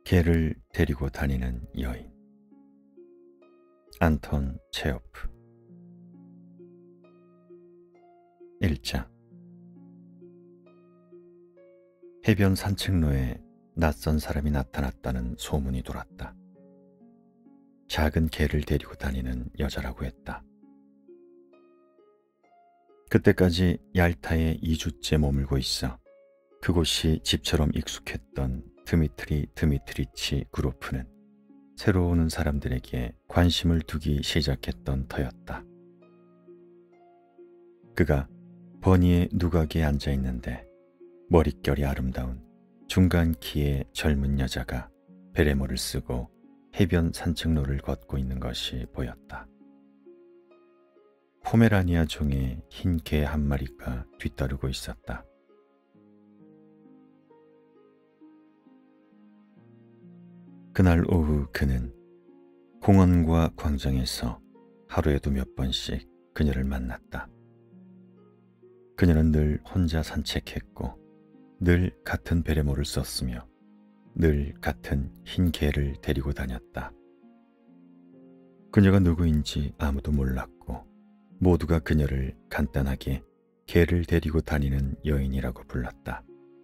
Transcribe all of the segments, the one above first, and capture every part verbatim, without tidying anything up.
개를 데리고 다니는 여인. 안톤 체호프. 일 장. 해변 산책로에 낯선 사람이 나타났다는 소문이 돌았다. 작은 개를 데리고 다니는 여자라고 했다. 그때까지 얄타에 이 주째 머물고 있어 그곳이 집처럼 익숙했던 드미트리 드미트리치 그로프는 새로 오는 사람들에게 관심을 두기 시작했던 터였다. 그가 버니의 누각에 앉아 있는데 머릿결이 아름다운 중간 키의 젊은 여자가 베레모를 쓰고 해변 산책로를 걷고 있는 것이 보였다. 포메라니아 종의 흰 개 한 마리가 뒤따르고 있었다. 그날 오후 그는 공원과 광장에서 하루에도 몇 번씩 그녀를 만났다. 그녀는 늘 혼자 산책했고 늘 같은 베레모를 썼으며 늘 같은 흰 개를 데리고 다녔다. 그녀가 누구인지 아무도 몰랐고 모두가 그녀를 간단하게 개를 데리고 다니는 여인이라고 불렀다.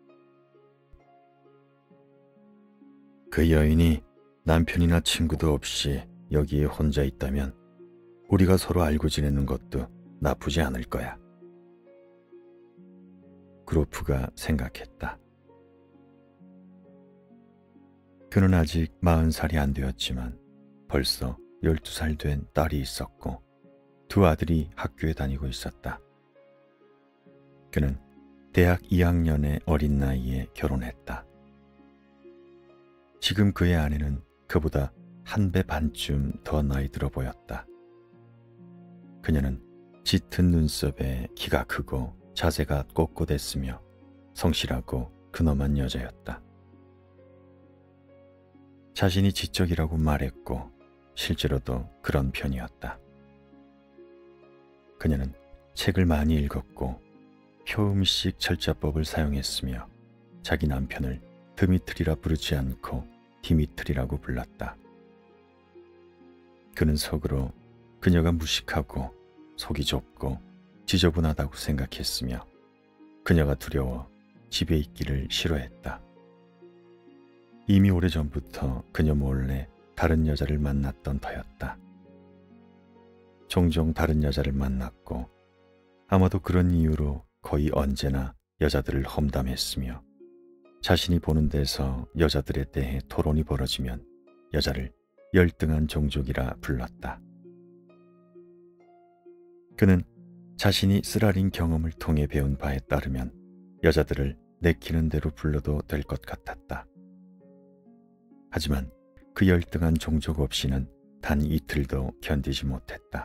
그 여인이 남편이나 친구도 없이 여기에 혼자 있다면 우리가 서로 알고 지내는 것도 나쁘지 않을 거야. 그로프가 생각했다. 그는 아직 마흔 살이 안 되었지만 벌써 열두 살 된 딸이 있었고 두 아들이 학교에 다니고 있었다. 그는 대학 이 학년의 어린 나이에 결혼했다. 지금 그의 아내는 그보다 한 배 반쯤 더 나이 들어 보였다. 그녀는 짙은 눈썹에 키가 크고 자세가 꼿꼿했으며 성실하고 근엄한 여자였다. 자신이 지적이라고 말했고 실제로도 그런 편이었다. 그녀는 책을 많이 읽었고 표음식 철자법을 사용했으며 자기 남편을 드미트리라 부르지 않고 디미트리라고 불렀다. 그는 속으로 그녀가 무식하고 속이 좁고 지저분하다고 생각했으며 그녀가 두려워 집에 있기를 싫어했다. 이미 오래전부터 그녀 몰래 다른 여자를 만났던 터였다. 종종 다른 여자를 만났고 아마도 그런 이유로 거의 언제나 여자들을 험담했으며 자신이 보는 데서 여자들에 대해 토론이 벌어지면 여자를 열등한 종족이라 불렀다. 그는 자신이 쓰라린 경험을 통해 배운 바에 따르면 여자들을 내키는 대로 불러도 될 것 같았다. 하지만 그 열등한 종족 없이는 단 이틀도 견디지 못했다.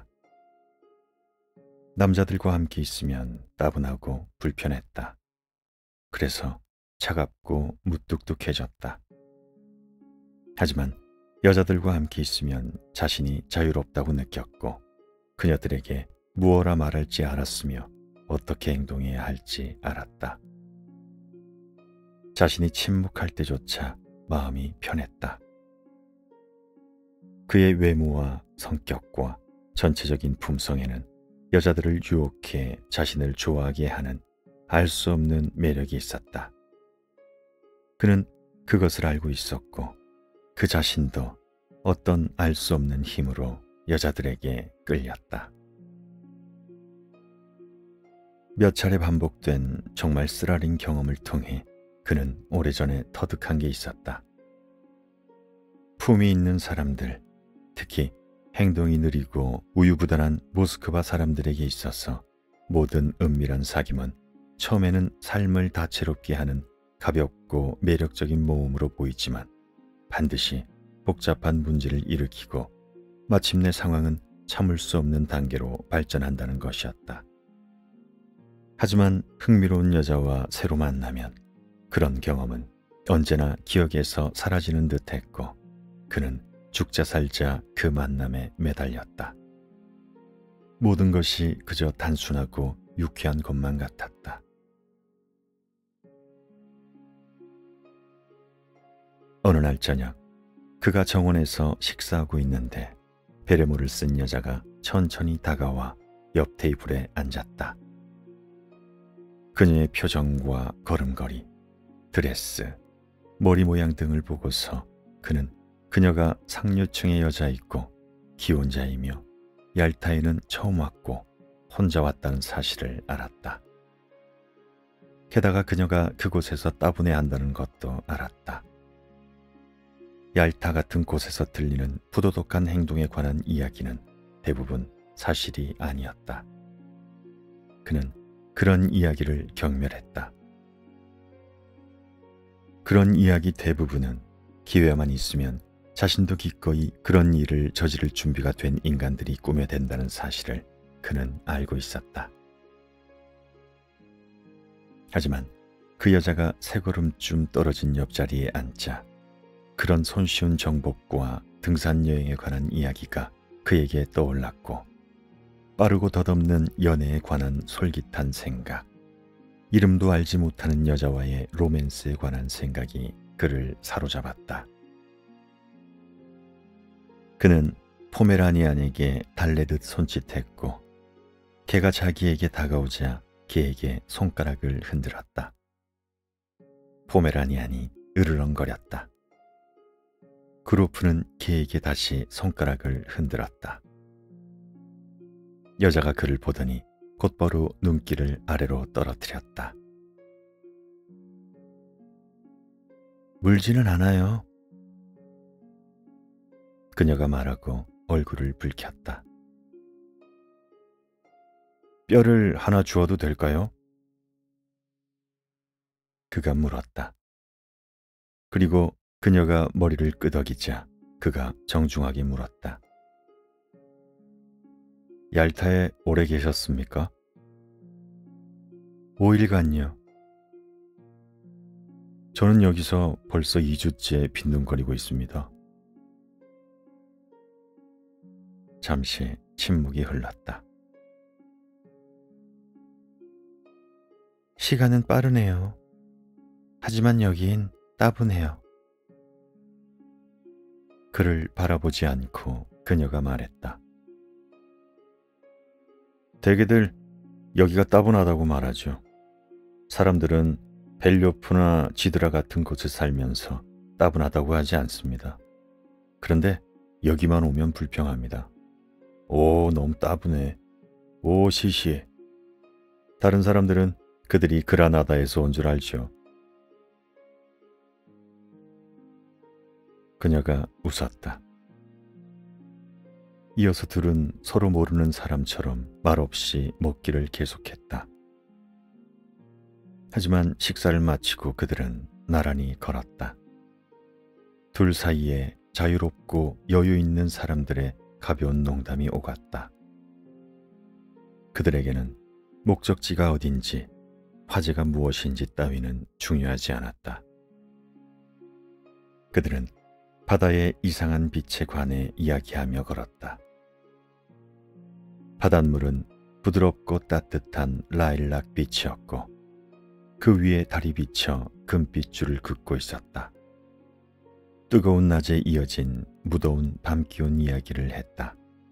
남자들과 함께 있으면 따분하고 불편했다. 그래서 차갑고 무뚝뚝해졌다. 하지만 여자들과 함께 있으면 자신이 자유롭다고 느꼈고 그녀들에게 무엇라 말할지 알았으며 어떻게 행동해야 할지 알았다. 자신이 침묵할 때조차 마음이 편했다. 그의 외모와 성격과 전체적인 품성에는 여자들을 유혹해 자신을 좋아하게 하는 알 수 없는 매력이 있었다. 그는 그것을 알고 있었고 그 자신도 어떤 알 수 없는 힘으로 여자들에게 끌렸다. 몇 차례 반복된 정말 쓰라린 경험을 통해 그는 오래전에 터득한 게 있었다. 품이 있는 사람들, 특히 행동이 느리고 우유부단한 모스크바 사람들에게 있어서 모든 은밀한 사귐은 처음에는 삶을 다채롭게 하는 가볍고 매력적인 모험으로 보이지만 반드시 복잡한 문제를 일으키고 마침내 상황은 참을 수 없는 단계로 발전한다는 것이었다. 하지만 흥미로운 여자와 새로 만나면 그런 경험은 언제나 기억에서 사라지는 듯했고 그는 죽자 살자 그 만남에 매달렸다. 모든 것이 그저 단순하고 유쾌한 것만 같았다. 어느 날 저녁 그가 정원에서 식사하고 있는데 베레모를 쓴 여자가 천천히 다가와 옆 테이블에 앉았다. 그녀의 표정과 걸음걸이, 드레스, 머리 모양 등을 보고서 그는 그녀가 상류층의 여자이고 기혼자이며 얄타에는 처음 왔고 혼자 왔다는 사실을 알았다. 게다가 그녀가 그곳에서 따분해 한다는 것도 알았다. 얄타 같은 곳에서 들리는 부도덕한 행동에 관한 이야기는 대부분 사실이 아니었다. 그는 그런 이야기를 경멸했다. 그런 이야기 대부분은 기회만 있으면 자신도 기꺼이 그런 일을 저지를 준비가 된 인간들이 꾸며댄다는 사실을 그는 알고 있었다. 하지만 그 여자가 세 걸음쯤 떨어진 옆자리에 앉자 그런 손쉬운 정복과 등산 여행에 관한 이야기가 그에게 떠올랐고 빠르고 덧없는 연애에 관한 솔깃한 생각, 이름도 알지 못하는 여자와의 로맨스에 관한 생각이 그를 사로잡았다. 그는 포메라니안에게 달래듯 손짓했고 개가 자기에게 다가오자 개에게 손가락을 흔들었다. 포메라니안이 으르렁거렸다. 그로프는 개에게 다시 손가락을 흔들었다. 여자가 그를 보더니 곧바로 눈길을 아래로 떨어뜨렸다. 물지는 않아요. 그녀가 말하고 얼굴을 붉혔다. 뼈를 하나 주어도 될까요? 그가 물었다. 그리고 그녀가 머리를 끄덕이자 그가 정중하게 물었다. 얄타에 오래 계셨습니까? 오 일간요. 저는 여기서 벌써 이 주째 빈둥거리고 있습니다. 잠시 침묵이 흘렀다. 시간은 빠르네요. 하지만 여긴 따분해요. 그를 바라보지 않고 그녀가 말했다. 대개들 여기가 따분하다고 말하죠. 사람들은 벨료프나 지드라 같은 곳에 살면서 따분하다고 하지 않습니다. 그런데 여기만 오면 불평합니다. 오, 너무 따분해. 오, 시시해. 다른 사람들은 그들이 그라나다에서 온 줄 알죠. 그녀가 웃었다. 이어서 둘은 서로 모르는 사람처럼 말없이 먹기를 계속했다. 하지만 식사를 마치고 그들은 나란히 걸었다. 둘 사이에 자유롭고 여유 있는 사람들의 가벼운 농담이 오갔다. 그들에게는 목적지가 어딘지, 화제가 무엇인지 따위는 중요하지 않았다. 그들은 바다의 이상한 빛에 관해 이야기하며 걸었다. 바닷물은 부드럽고 따뜻한 라일락 빛이었고 그 위에 달이 비쳐 금빛줄을 긋고 있었다. 뜨거운 낮에 이어진 무더운 밤 기온 이야기를 했다.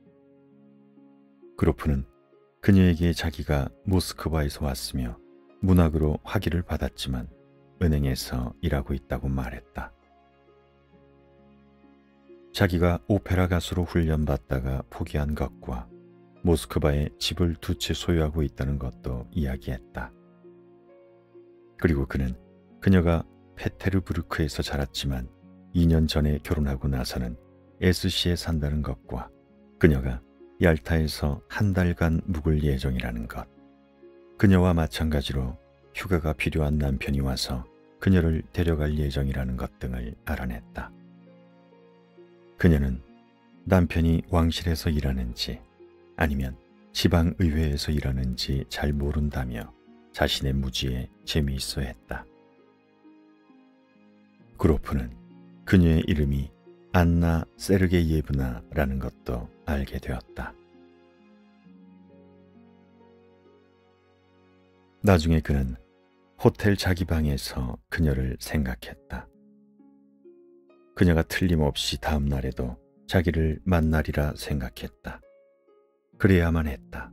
그로프는 그녀에게 자기가 모스크바에서 왔으며 문학으로 학위를 받았지만 은행에서 일하고 있다고 말했다. 자기가 오페라 가수로 훈련받다가 포기한 것과 모스크바에 집을 두 채 소유하고 있다는 것도 이야기했다. 그리고 그는 그녀가 페테르부르크에서 자랐지만 이 년 전에 결혼하고 나서는 에스시에 산다는 것과 그녀가 얄타에서 한 달간 묵을 예정이라는 것, 그녀와 마찬가지로 휴가가 필요한 남편이 와서 그녀를 데려갈 예정이라는 것 등을 알아냈다. 그녀는 남편이 왕실에서 일하는지 아니면 지방의회에서 일하는지 잘 모른다며 자신의 무지에 재미있어 했다. 그로프는 그녀의 이름이 안나 세르게이예브나라는 것도 알게 되었다. 나중에 그는 호텔 자기 방에서 그녀를 생각했다. 그녀가 틀림없이 다음 날에도 자기를 만나리라 생각했다. 그래야만 했다.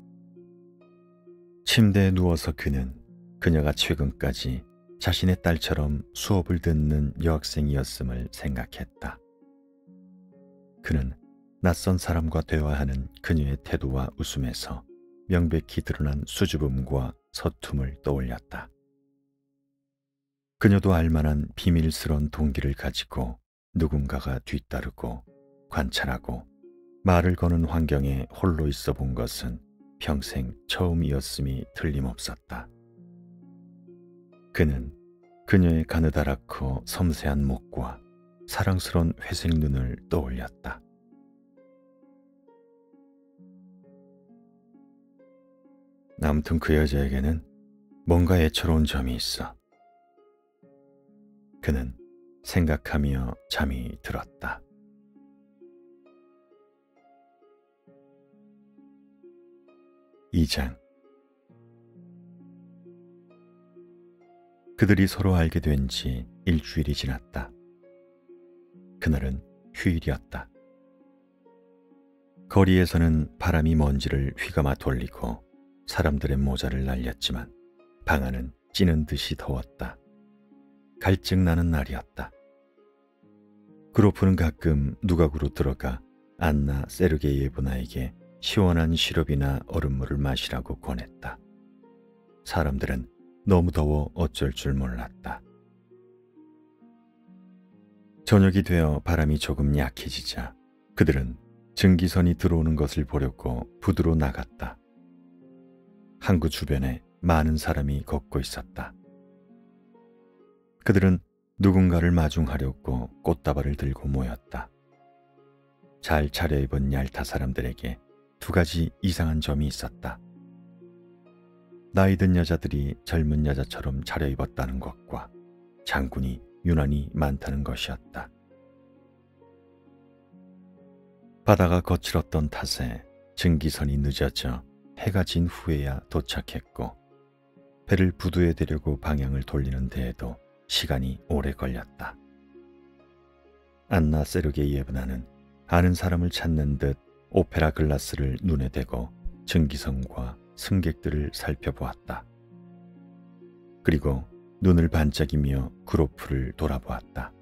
침대에 누워서 그는 그녀가 최근까지 자신의 딸처럼 수업을 듣는 여학생이었음을 생각했다. 그는 낯선 사람과 대화하는 그녀의 태도와 웃음에서 명백히 드러난 수줍음과 서툼을 떠올렸다. 그녀도 알만한 비밀스러운 동기를 가지고 누군가가 뒤따르고 관찰하고 말을 거는 환경에 홀로 있어 본 것은 평생 처음이었음이 틀림없었다. 그는 그녀의 가느다랗고 섬세한 목과 사랑스러운 회색 눈을 떠올렸다. 아무튼 그 여자에게는 뭔가 애처로운 점이 있어. 그는 생각하며 잠이 들었다. 이 장. 그들이 서로 알게 된 지 일주일이 지났다. 그날은 휴일이었다. 거리에서는 바람이 먼지를 휘감아 돌리고 사람들의 모자를 날렸지만 방 안은 찌는 듯이 더웠다. 갈증나는 날이었다. 그로프는 가끔 누각으로 들어가 안나 세르게이에브나에게 시원한 시럽이나 얼음물을 마시라고 권했다. 사람들은 너무 더워 어쩔 줄 몰랐다. 저녁이 되어 바람이 조금 약해지자 그들은 증기선이 들어오는 것을 보려고 부두로 나갔다. 항구 주변에 많은 사람이 걷고 있었다. 그들은 누군가를 마중하려고 꽃다발을 들고 모였다. 잘 차려입은 얄타 사람들에게 두 가지 이상한 점이 있었다. 나이 든 여자들이 젊은 여자처럼 차려입었다는 것과 장군이 유난히 많다는 것이었다. 바다가 거칠었던 탓에 증기선이 늦어져 해가 진 후에야 도착했고 배를 부두에 대려고 방향을 돌리는 데에도 시간이 오래 걸렸다. 안나 세르게이에브나는 아는 사람을 찾는 듯 오페라 글라스를 눈에 대고 증기선과 승객들을 살펴보았다. 그리고 눈을 반짝이며 그로프를 돌아보았다.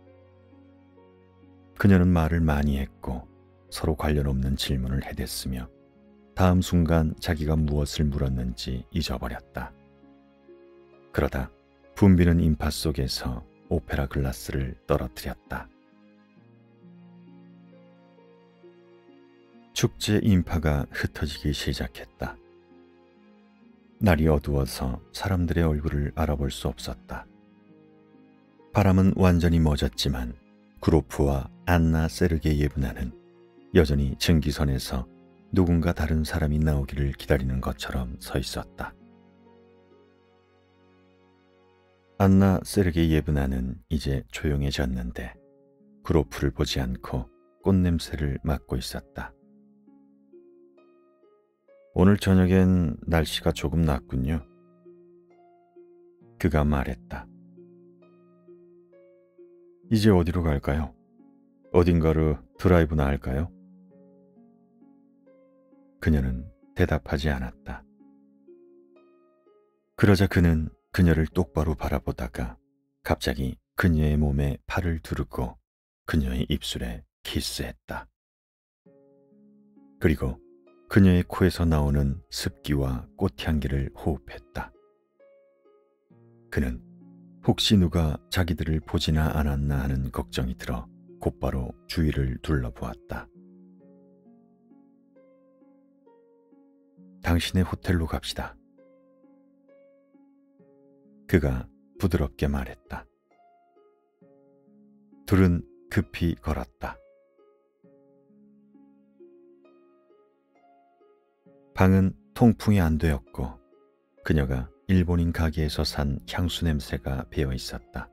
그녀는 말을 많이 했고 서로 관련 없는 질문을 해댔으며 다음 순간 자기가 무엇을 물었는지 잊어버렸다. 그러다 붐비는 인파 속에서 오페라 글라스를 떨어뜨렸다. 축제 인파가 흩어지기 시작했다. 날이 어두워서 사람들의 얼굴을 알아볼 수 없었다. 바람은 완전히 멎었지만 그로프와 안나 세르게이에브나는 여전히 증기선에서 누군가 다른 사람이 나오기를 기다리는 것처럼 서 있었다. 안나 세르게이에브나는 이제 조용해졌는데 그로프를 보지 않고 꽃냄새를 맡고 있었다. 오늘 저녁엔 날씨가 조금 낫군요. 그가 말했다. 이제 어디로 갈까요? 어딘가로 드라이브나 할까요? 그녀는 대답하지 않았다. 그러자 그는 그녀를 똑바로 바라보다가 갑자기 그녀의 몸에 팔을 두르고 그녀의 입술에 키스했다. 그리고 그녀의 코에서 나오는 습기와 꽃향기를 호흡했다. 그는 혹시 누가 자기들을 보지나 않았나 하는 걱정이 들어 곧바로 주위를 둘러보았다. 당신의 호텔로 갑시다. 그가 부드럽게 말했다. 둘은 급히 걸었다. 방은 통풍이 안 되었고 그녀가 일본인 가게에서 산 향수 냄새가 배어 있었다.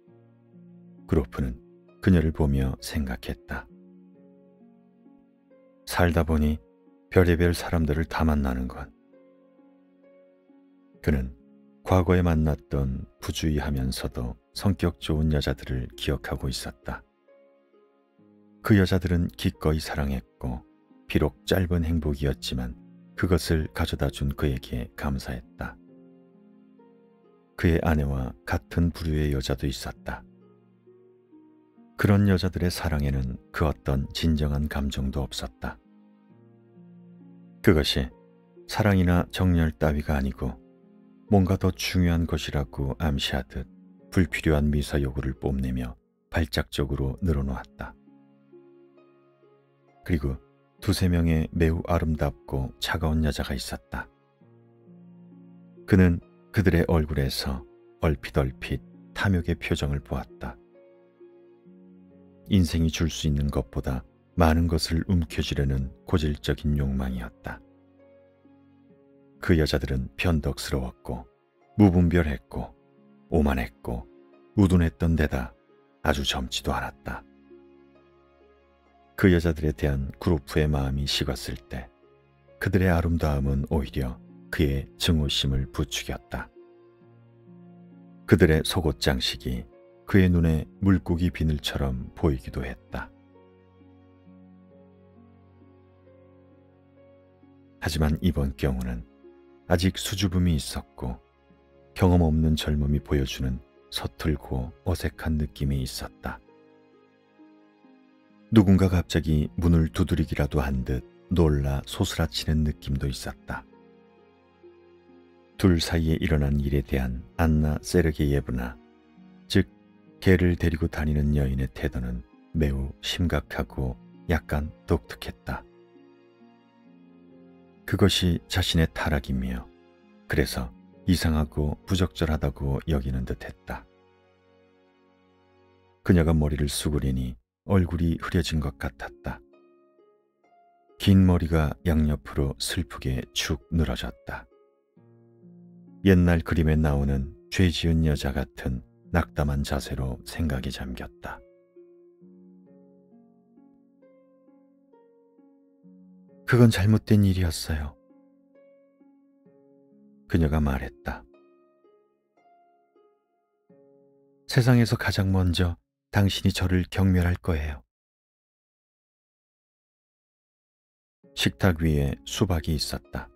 그로프는 그녀를 보며 생각했다. 살다 보니 별의별 사람들을 다 만나는건. 그는 과거에 만났던 부주의하면서도 성격 좋은 여자들을 기억하고 있었다. 그 여자들은 기꺼이 사랑했고 비록 짧은 행복이었지만 그것을 가져다 준 그에게 감사했다. 그의 아내와 같은 부류의 여자도 있었다. 그런 여자들의 사랑에는 그 어떤 진정한 감정도 없었다. 그것이 사랑이나 정열 따위가 아니고 뭔가 더 중요한 것이라고 암시하듯 불필요한 미사 요구를 뽐내며 발작적으로 늘어놓았다. 그리고 두세 명의 매우 아름답고 차가운 여자가 있었다. 그는 그들의 얼굴에서 얼핏얼핏 탐욕의 표정을 보았다. 인생이 줄 수 있는 것보다 많은 것을 움켜쥐려는 고질적인 욕망이었다. 그 여자들은 변덕스러웠고 무분별했고 오만했고 우둔했던 데다 아주 젊지도 않았다. 그 여자들에 대한 그루프의 마음이 식었을 때 그들의 아름다움은 오히려 그의 증오심을 부추겼다. 그들의 속옷 장식이 그의 눈에 물고기 비늘처럼 보이기도 했다. 하지만 이번 경우는 아직 수줍음이 있었고 경험 없는 젊음이 보여주는 서툴고 어색한 느낌이 있었다. 누군가 갑자기 문을 두드리기라도 한 듯 놀라 소스라치는 느낌도 있었다. 둘 사이에 일어난 일에 대한 안나 세르게예브나, 즉 개를 데리고 다니는 여인의 태도는 매우 심각하고 약간 독특했다. 그것이 자신의 타락이며 그래서 이상하고 부적절하다고 여기는 듯했다. 그녀가 머리를 수그리니 얼굴이 흐려진 것 같았다. 긴 머리가 양옆으로 슬프게 축 늘어졌다. 옛날 그림에 나오는 죄 지은 여자 같은 낙담한 자세로 생각에 잠겼다. 그건 잘못된 일이었어요. 그녀가 말했다. 세상에서 가장 먼저 당신이 저를 경멸할 거예요. 식탁 위에 수박이 있었다.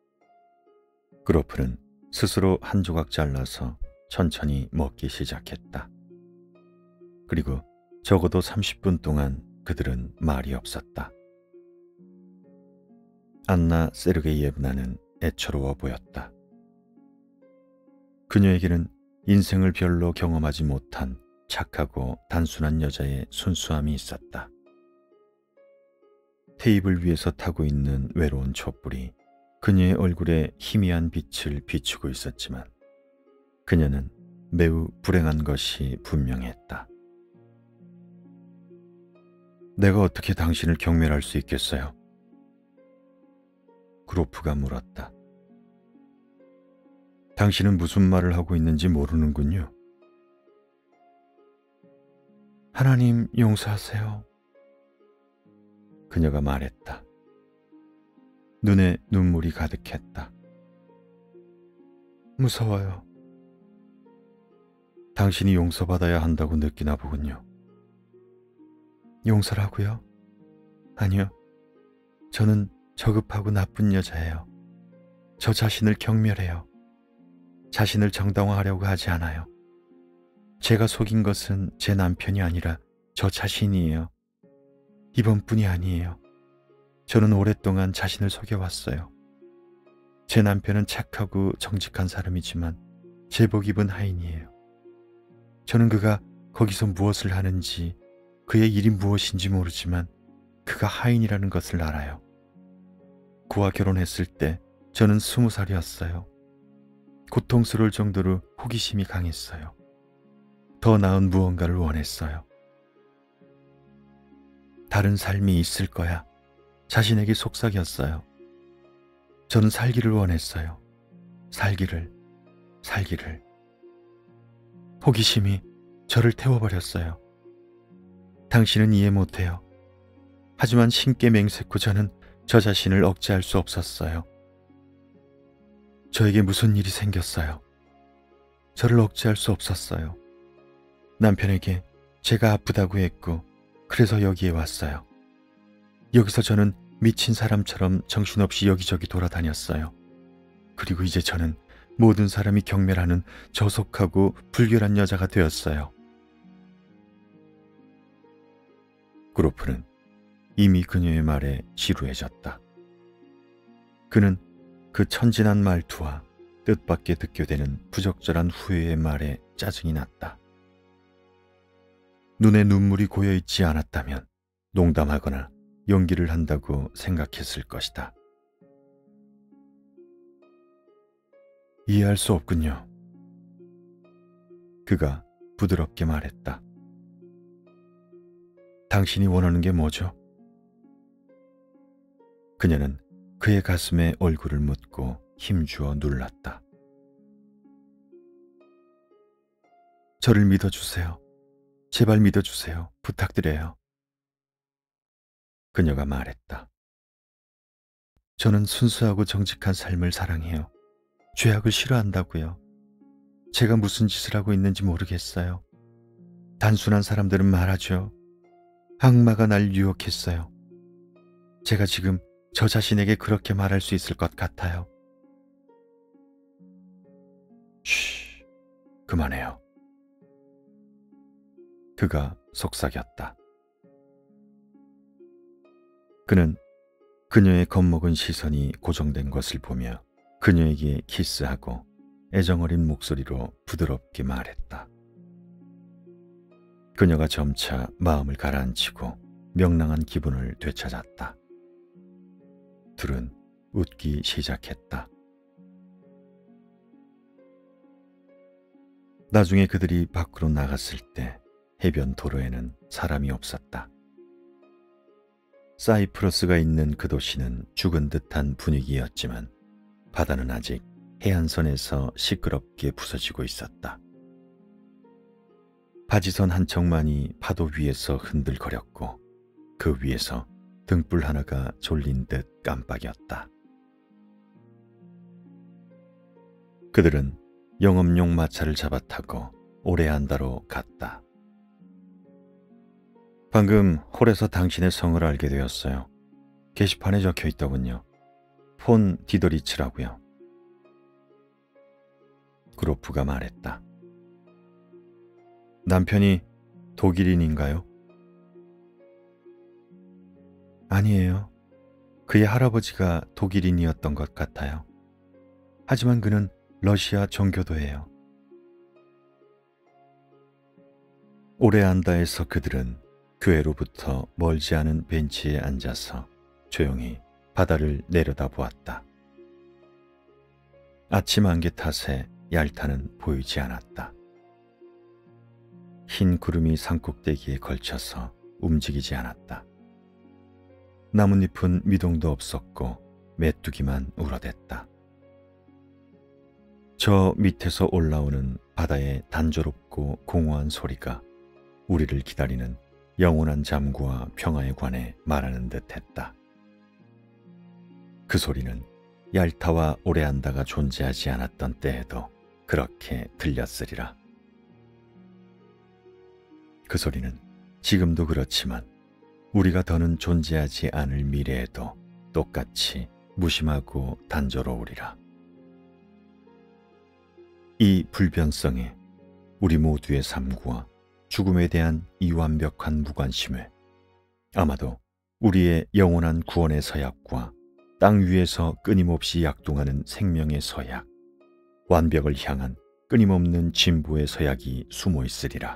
그로프는 스스로 한 조각 잘라서 천천히 먹기 시작했다. 그리고 적어도 삼십 분 동안 그들은 말이 없었다. 안나 세르게이예브나는 애처로워 보였다. 그녀에게는 인생을 별로 경험하지 못한 착하고 단순한 여자의 순수함이 있었다. 테이블 위에서 타고 있는 외로운 촛불이 그녀의 얼굴에 희미한 빛을 비추고 있었지만 그녀는 매우 불행한 것이 분명했다. 내가 어떻게 당신을 경멸할 수 있겠어요? 그로프가 물었다. 당신은 무슨 말을 하고 있는지 모르는군요. 하나님 용서하세요. 그녀가 말했다. 눈에 눈물이 가득했다. 무서워요. 당신이 용서받아야 한다고 느끼나 보군요. 용서라고요? 아니요. 저는 저급하고 나쁜 여자예요. 저 자신을 경멸해요. 자신을 정당화하려고 하지 않아요. 제가 속인 것은 제 남편이 아니라 저 자신이에요. 이번뿐이 아니에요. 저는 오랫동안 자신을 속여왔어요. 제 남편은 착하고 정직한 사람이지만 제복 입은 하인이에요. 저는 그가 거기서 무엇을 하는지 그의 일이 무엇인지 모르지만 그가 하인이라는 것을 알아요. 그와 결혼했을 때 저는 스무 살이었어요. 고통스러울 정도로 호기심이 강했어요. 더 나은 무언가를 원했어요. 다른 삶이 있을 거야. 자신에게 속삭였어요. 저는 살기를 원했어요. 살기를, 살기를. 호기심이 저를 태워버렸어요. 당신은 이해 못해요. 하지만 신께 맹세코 저는 저 자신을 억제할 수 없었어요. 저에게 무슨 일이 생겼어요. 저를 억제할 수 없었어요. 남편에게 제가 아프다고 했고 그래서 여기에 왔어요. 여기서 저는 미친 사람처럼 정신없이 여기저기 돌아다녔어요. 그리고 이제 저는 모든 사람이 경멸하는 저속하고 불결한 여자가 되었어요. 그로프는 이미 그녀의 말에 지루해졌다. 그는 그 천진한 말투와 뜻밖의 듣게 되는 부적절한 후회의 말에 짜증이 났다. 눈에 눈물이 고여있지 않았다면 농담하거나 연기를 한다고 생각했을 것이다. 이해할 수 없군요. 그가 부드럽게 말했다. 당신이 원하는 게 뭐죠? 그녀는 그의 가슴에 얼굴을 묻고 힘주어 눌렀다. 저를 믿어주세요. 제발 믿어주세요. 부탁드려요. 그녀가 말했다. 저는 순수하고 정직한 삶을 사랑해요. 죄악을 싫어한다고요. 제가 무슨 짓을 하고 있는지 모르겠어요. 단순한 사람들은 말하죠. 악마가 날 유혹했어요. 제가 지금 저 자신에게 그렇게 말할 수 있을 것 같아요. 쉬, 그만해요. 그가 속삭였다. 그는 그녀의 겁먹은 시선이 고정된 것을 보며 그녀에게 키스하고 애정어린 목소리로 부드럽게 말했다. 그녀가 점차 마음을 가라앉히고 명랑한 기분을 되찾았다. 둘은 웃기 시작했다. 나중에 그들이 밖으로 나갔을 때 해변 도로에는 사람이 없었다. 사이프러스가 있는 그 도시는 죽은 듯한 분위기였지만 바다는 아직 해안선에서 시끄럽게 부서지고 있었다. 바지선 한 척만이 파도 위에서 흔들거렸고 그 위에서 등불 하나가 졸린 듯 깜빡였다. 그들은 영업용 마차를 잡아타고 오레안다로 갔다. 방금 홀에서 당신의 성을 알게 되었어요. 게시판에 적혀 있더군요. 폰 디더리츠라고요. 그로프가 말했다. 남편이 독일인인가요? 아니에요. 그의 할아버지가 독일인이었던 것 같아요. 하지만 그는 러시아 종교도예요. 오레안다에서 그들은 교회로부터 멀지 않은 벤치에 앉아서 조용히 바다를 내려다보았다. 아침 안개 탓에 얄타는 보이지 않았다. 흰 구름이 산꼭대기에 걸쳐서 움직이지 않았다. 나뭇잎은 미동도 없었고 메뚜기만 울어댔다. 저 밑에서 올라오는 바다의 단조롭고 공허한 소리가 우리를 기다리는 영원한 잠구와 평화에 관해 말하는 듯했다. 그 소리는 얄타와 오레안다가 존재하지 않았던 때에도 그렇게 들렸으리라. 그 소리는 지금도 그렇지만 우리가 더는 존재하지 않을 미래에도 똑같이 무심하고 단조로우리라. 이 불변성에 우리 모두의 삶과 죽음에 대한 이 완벽한 무관심에 아마도 우리의 영원한 구원의 서약과 땅 위에서 끊임없이 약동하는 생명의 서약, 완벽을 향한 끊임없는 진보의 서약이 숨어 있으리라.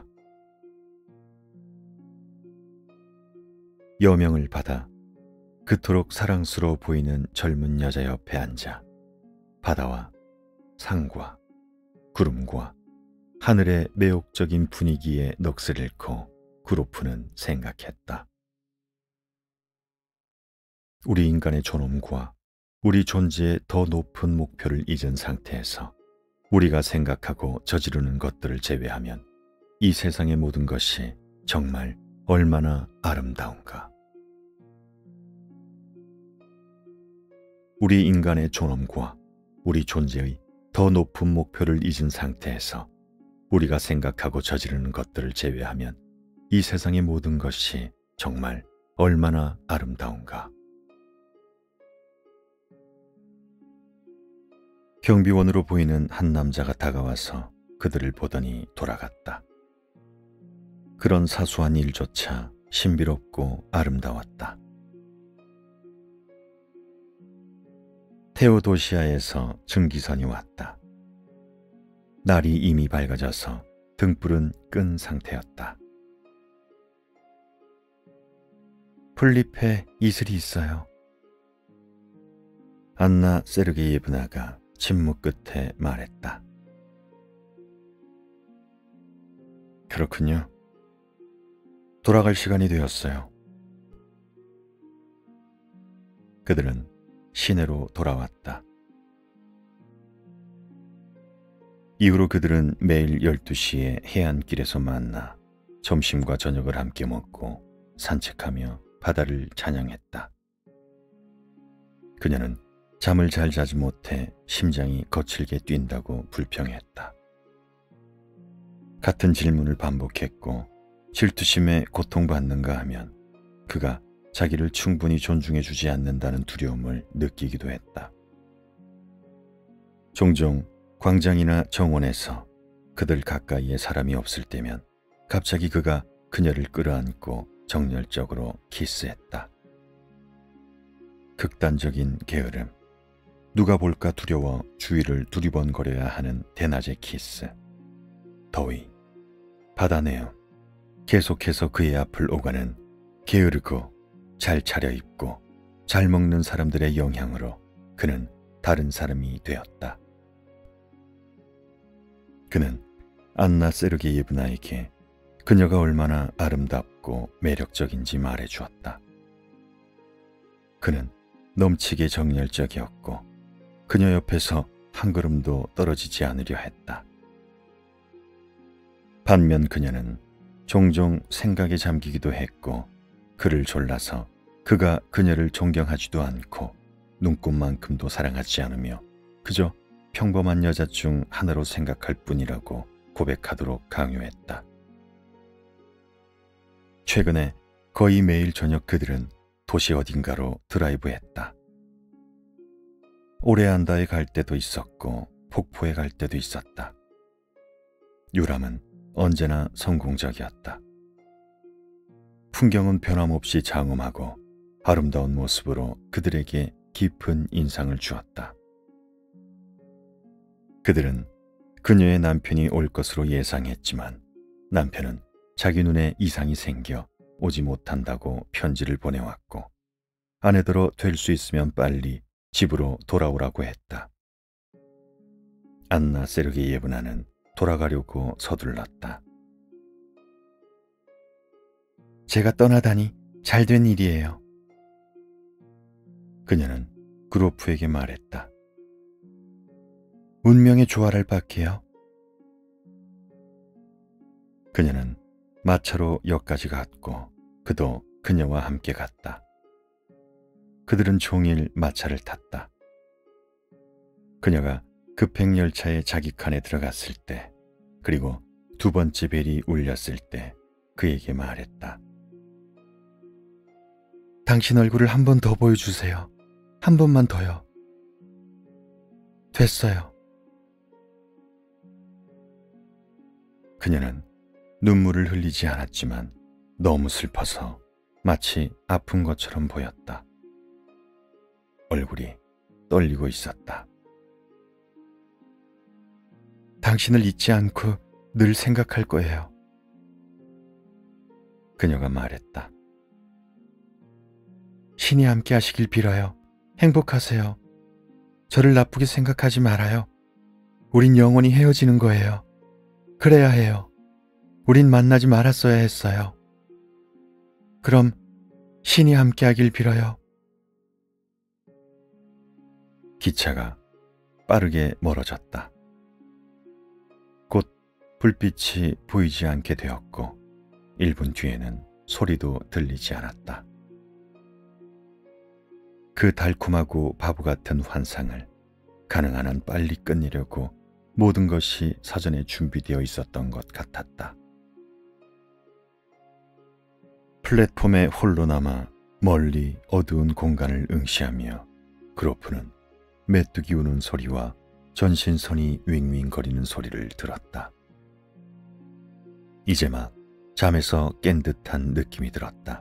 여명을 받아 그토록 사랑스러워 보이는 젊은 여자 옆에 앉아 바다와 산과 구름과 하늘의 매혹적인 분위기에 넋을 잃고 그로프는 생각했다. 우리 인간의 존엄과 우리 존재의 더 높은 목표를 잊은 상태에서 우리가 생각하고 저지르는 것들을 제외하면 이 세상의 모든 것이 정말 얼마나 아름다운가. 우리 인간의 존엄과 우리 존재의 더 높은 목표를 잊은 상태에서 우리가 생각하고 저지르는 것들을 제외하면 이 세상의 모든 것이 정말 얼마나 아름다운가. 경비원으로 보이는 한 남자가 다가와서 그들을 보더니 돌아갔다. 그런 사소한 일조차 신비롭고 아름다웠다. 테오도시아에서 증기선이 왔다. 날이 이미 밝아져서 등불은 끈 상태였다. 풀잎에 이슬이 있어요. 안나 세르게이브나가 침묵 끝에 말했다. 그렇군요. 돌아갈 시간이 되었어요. 그들은 시내로 돌아왔다. 이후로 그들은 매일 열두 시에 해안길에서 만나 점심과 저녁을 함께 먹고 산책하며 바다를 찬양했다. 그녀는 잠을 잘 자지 못해 심장이 거칠게 뛴다고 불평했다. 같은 질문을 반복했고 질투심에 고통받는가 하면 그가 자기를 충분히 존중해주지 않는다는 두려움을 느끼기도 했다. 종종 광장이나 정원에서 그들 가까이에 사람이 없을 때면 갑자기 그가 그녀를 끌어안고 정열적으로 키스했다. 극단적인 게으름, 누가 볼까 두려워 주위를 두리번거려야 하는 대낮의 키스, 더위, 바다 내음, 계속해서 그의 앞을 오가는 게으르고 잘 차려입고 잘 먹는 사람들의 영향으로 그는 다른 사람이 되었다. 그는 안나 세르게이브나에게 그녀가 얼마나 아름답고 매력적인지 말해주었다. 그는 넘치게 정열적이었고 그녀 옆에서 한 걸음도 떨어지지 않으려 했다. 반면 그녀는 종종 생각에 잠기기도 했고 그를 졸라서 그가 그녀를 존경하지도 않고 눈꽃만큼도 사랑하지 않으며 그저 평범한 여자 중 하나로 생각할 뿐이라고 고백하도록 강요했다. 최근에 거의 매일 저녁 그들은 도시 어딘가로 드라이브했다. 오레안다에 갈 때도 있었고 폭포에 갈 때도 있었다. 유람은 언제나 성공적이었다. 풍경은 변함없이 장엄하고 아름다운 모습으로 그들에게 깊은 인상을 주었다. 그들은 그녀의 남편이 올 것으로 예상했지만 남편은 자기 눈에 이상이 생겨 오지 못한다고 편지를 보내왔고 아내더러 될 수 있으면 빨리 집으로 돌아오라고 했다. 안나 세르게이예브나는 돌아가려고 서둘렀다. 제가 떠나다니 잘된 일이에요. 그녀는 그로프에게 말했다. 운명의 조화를 받게요. 그녀는 마차로 역까지 갔고 그도 그녀와 함께 갔다. 그들은 종일 마차를 탔다. 그녀가 급행열차에 자기 칸에 들어갔을 때 그리고 두 번째 벨이 울렸을 때 그에게 말했다. 당신 얼굴을 한 번 더 보여주세요. 한 번만 더요. 됐어요. 그녀는 눈물을 흘리지 않았지만 너무 슬퍼서 마치 아픈 것처럼 보였다. 얼굴이 떨리고 있었다. 당신을 잊지 않고 늘 생각할 거예요. 그녀가 말했다. 신이 함께 하시길 빌어요. 행복하세요. 저를 나쁘게 생각하지 말아요. 우린 영원히 헤어지는 거예요. 그래야 해요. 우린 만나지 말았어야 했어요. 그럼 신이 함께 하길 빌어요. 기차가 빠르게 멀어졌다. 곧 불빛이 보이지 않게 되었고 일 분 뒤에는 소리도 들리지 않았다. 그 달콤하고 바보 같은 환상을 가능한 한 빨리 끝내려고 모든 것이 사전에 준비되어 있었던 것 같았다. 플랫폼에 홀로 남아 멀리 어두운 공간을 응시하며 그로프는 메뚜기 우는 소리와 전신선이 윙윙거리는 소리를 들었다. 이제 막 잠에서 깬 듯한 느낌이 들었다.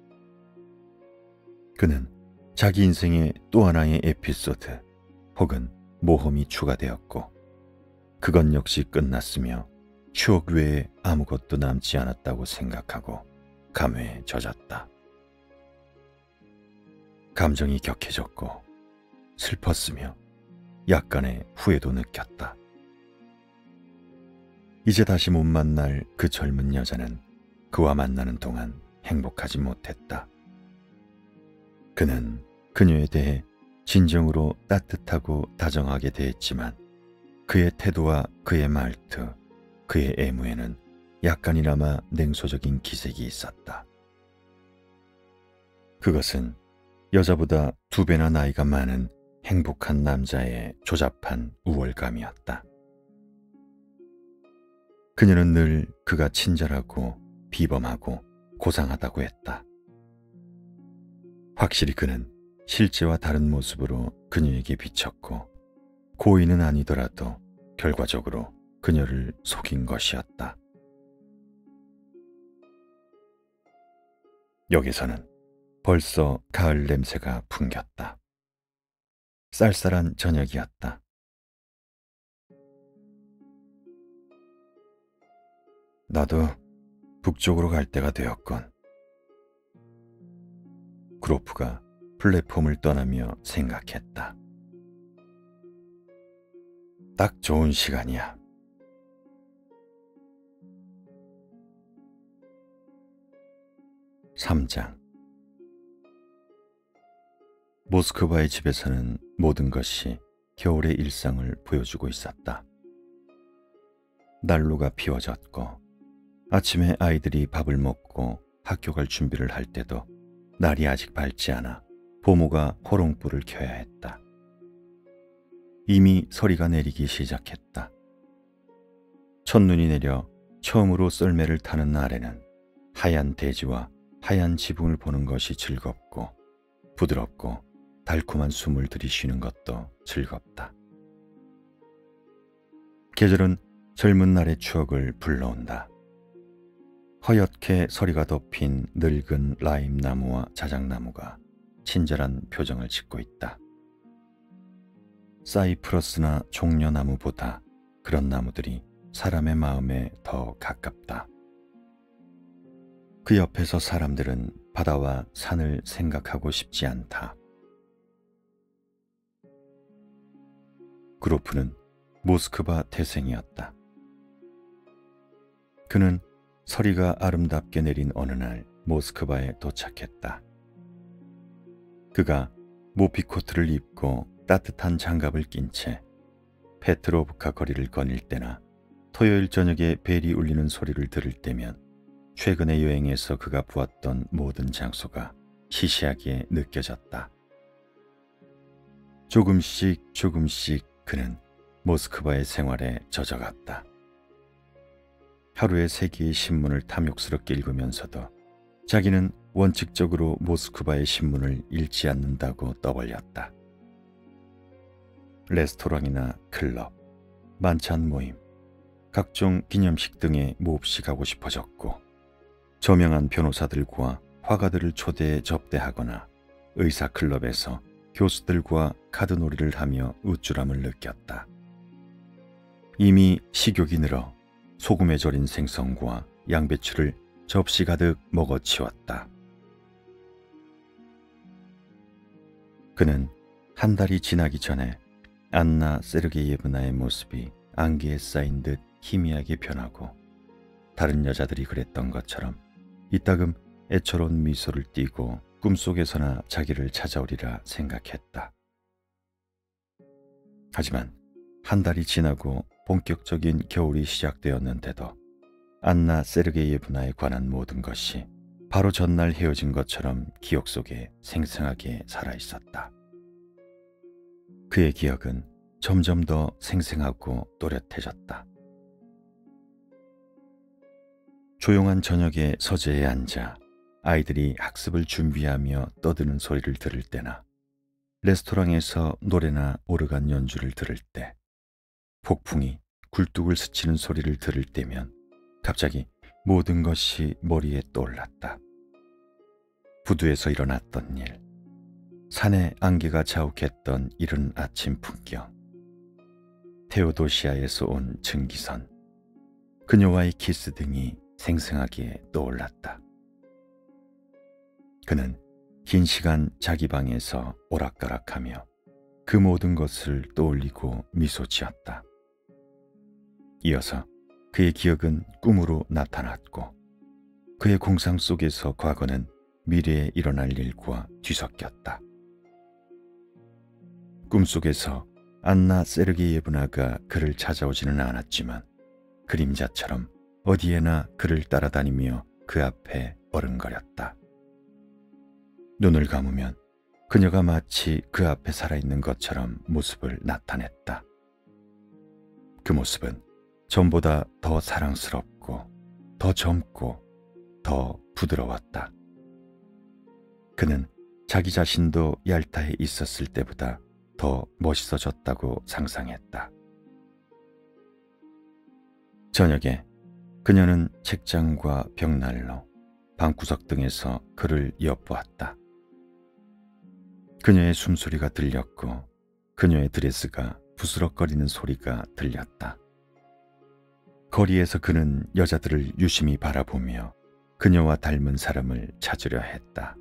그는 자기 인생의 또 하나의 에피소드 혹은 모험이 추가되었고 그건 역시 끝났으며 추억 외에 아무것도 남지 않았다고 생각하고 감회에 젖었다. 감정이 격해졌고 슬펐으며 약간의 후회도 느꼈다. 이제 다시 못 만날 그 젊은 여자는 그와 만나는 동안 행복하지 못했다. 그는 그녀에 대해 진정으로 따뜻하고 다정하게 대했지만 그의 태도와 그의 말투, 그의 애무에는 약간이나마 냉소적인 기색이 있었다. 그것은 여자보다 두 배나 나이가 많은 행복한 남자의 조잡한 우월감이었다. 그녀는 늘 그가 친절하고 비범하고 고상하다고 했다. 확실히 그는 실제와 다른 모습으로 그녀에게 비쳤고 고의는 아니더라도 결과적으로 그녀를 속인 것이었다. 여기서는 벌써 가을 냄새가 풍겼다. 쌀쌀한 저녁이었다. 나도 북쪽으로 갈 때가 되었건. 그로프가 플랫폼을 떠나며 생각했다. 딱 좋은 시간이야. 삼 장. 모스크바의 집에서는 모든 것이 겨울의 일상을 보여주고 있었다. 난로가 피워졌고 아침에 아이들이 밥을 먹고 학교 갈 준비를 할 때도 날이 아직 밝지 않아 보모가 호롱불을 켜야 했다. 이미 서리가 내리기 시작했다. 첫눈이 내려 처음으로 썰매를 타는 날에는 하얀 대지와 하얀 지붕을 보는 것이 즐겁고 부드럽고 달콤한 숨을 들이쉬는 것도 즐겁다. 계절은 젊은 날의 추억을 불러온다. 허옇게 서리가 덮인 늙은 라임나무와 자작나무가 친절한 표정을 짓고 있다. 사이프러스나 종려나무보다 그런 나무들이 사람의 마음에 더 가깝다. 그 옆에서 사람들은 바다와 산을 생각하고 싶지 않다. 그로프는 모스크바 태생이었다. 그는 서리가 아름답게 내린 어느 날 모스크바에 도착했다. 그가 모피코트를 입고 따뜻한 장갑을 낀 채 페트로브카 거리를 거닐 때나 토요일 저녁에 벨이 울리는 소리를 들을 때면 최근의 여행에서 그가 보았던 모든 장소가 시시하게 느껴졌다. 조금씩 조금씩 그는 모스크바의 생활에 젖어갔다. 하루에 세 개의 신문을 탐욕스럽게 읽으면서도 자기는 원칙적으로 모스크바의 신문을 읽지 않는다고 떠벌렸다. 레스토랑이나 클럽, 만찬 모임, 각종 기념식 등에 몹시 가고 싶어졌고 저명한 변호사들과 화가들을 초대해 접대하거나 의사클럽에서 교수들과 카드놀이를 하며 우쭐함을 느꼈다. 이미 식욕이 늘어 소금에 절인 생선과 양배추를 접시 가득 먹어치웠다. 그는 한 달이 지나기 전에 안나 세르게이예브나의 모습이 안개에 쌓인 듯 희미하게 변하고 다른 여자들이 그랬던 것처럼 이따금 애처로운 미소를 띠고 꿈속에서나 자기를 찾아오리라 생각했다. 하지만 한 달이 지나고 본격적인 겨울이 시작되었는데도 안나 세르게이예브나에 관한 모든 것이 바로 전날 헤어진 것처럼 기억 속에 생생하게 살아있었다. 그의 기억은 점점 더 생생하고 또렷해졌다. 조용한 저녁에 서재에 앉아 아이들이 학습을 준비하며 떠드는 소리를 들을 때나 레스토랑에서 노래나 오르간 연주를 들을 때, 폭풍이 굴뚝을 스치는 소리를 들을 때면 갑자기 모든 것이 머리에 떠올랐다. 부두에서 일어났던 일, 산에 안개가 자욱했던 이른 아침 풍경, 테오도시아에서 온 증기선, 그녀와의 키스 등이 생생하게 떠올랐다. 그는 긴 시간 자기 방에서 오락가락하며 그 모든 것을 떠올리고 미소 지었다. 이어서 그의 기억은 꿈으로 나타났고 그의 공상 속에서 과거는 미래에 일어날 일과 뒤섞였다. 꿈속에서 안나 세르게예브나가 그를 찾아오지는 않았지만 그림자처럼 어디에나 그를 따라다니며 그 앞에 어른거렸다. 눈을 감으면 그녀가 마치 그 앞에 살아있는 것처럼 모습을 나타냈다. 그 모습은 전보다 더 사랑스럽고 더 젊고 더 부드러웠다. 그는 자기 자신도 얄타에 있었을 때보다 더 멋있어졌다고 상상했다. 저녁에 그녀는 책장과 벽난로, 방구석 등에서 그를 엿보았다. 그녀의 숨소리가 들렸고 그녀의 드레스가 부스럭거리는 소리가 들렸다. 거리에서 그는 여자들을 유심히 바라보며 그녀와 닮은 사람을 찾으려 했다.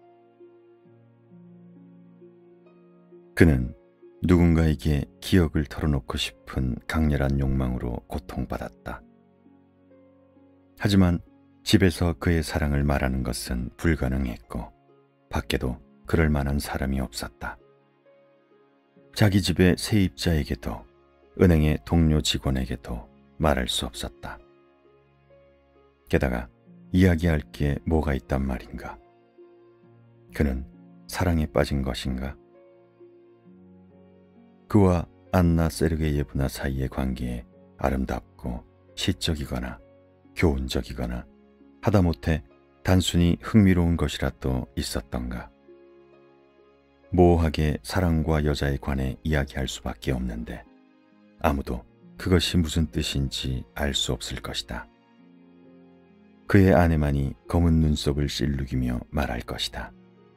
그는 누군가에게 기억을 털어놓고 싶은 강렬한 욕망으로 고통받았다. 하지만 집에서 그의 사랑을 말하는 것은 불가능했고 밖에도 그럴 만한 사람이 없었다. 자기 집의 세입자에게도 은행의 동료 직원에게도 말할 수 없었다. 게다가 이야기할 게 뭐가 있단 말인가? 그는 사랑에 빠진 것인가? 그와 안나 세르게예브나 사이의 관계에 아름답고 시적이거나 교훈적이거나 하다못해 단순히 흥미로운 것이라도 있었던가? 모호하게 사랑과 여자에 관해 이야기할 수밖에 없는데 아무도 그것이 무슨 뜻인지 알 수 없을 것이다. 그의 아내만이 검은 눈썹을 실룩이며 말할 것이다.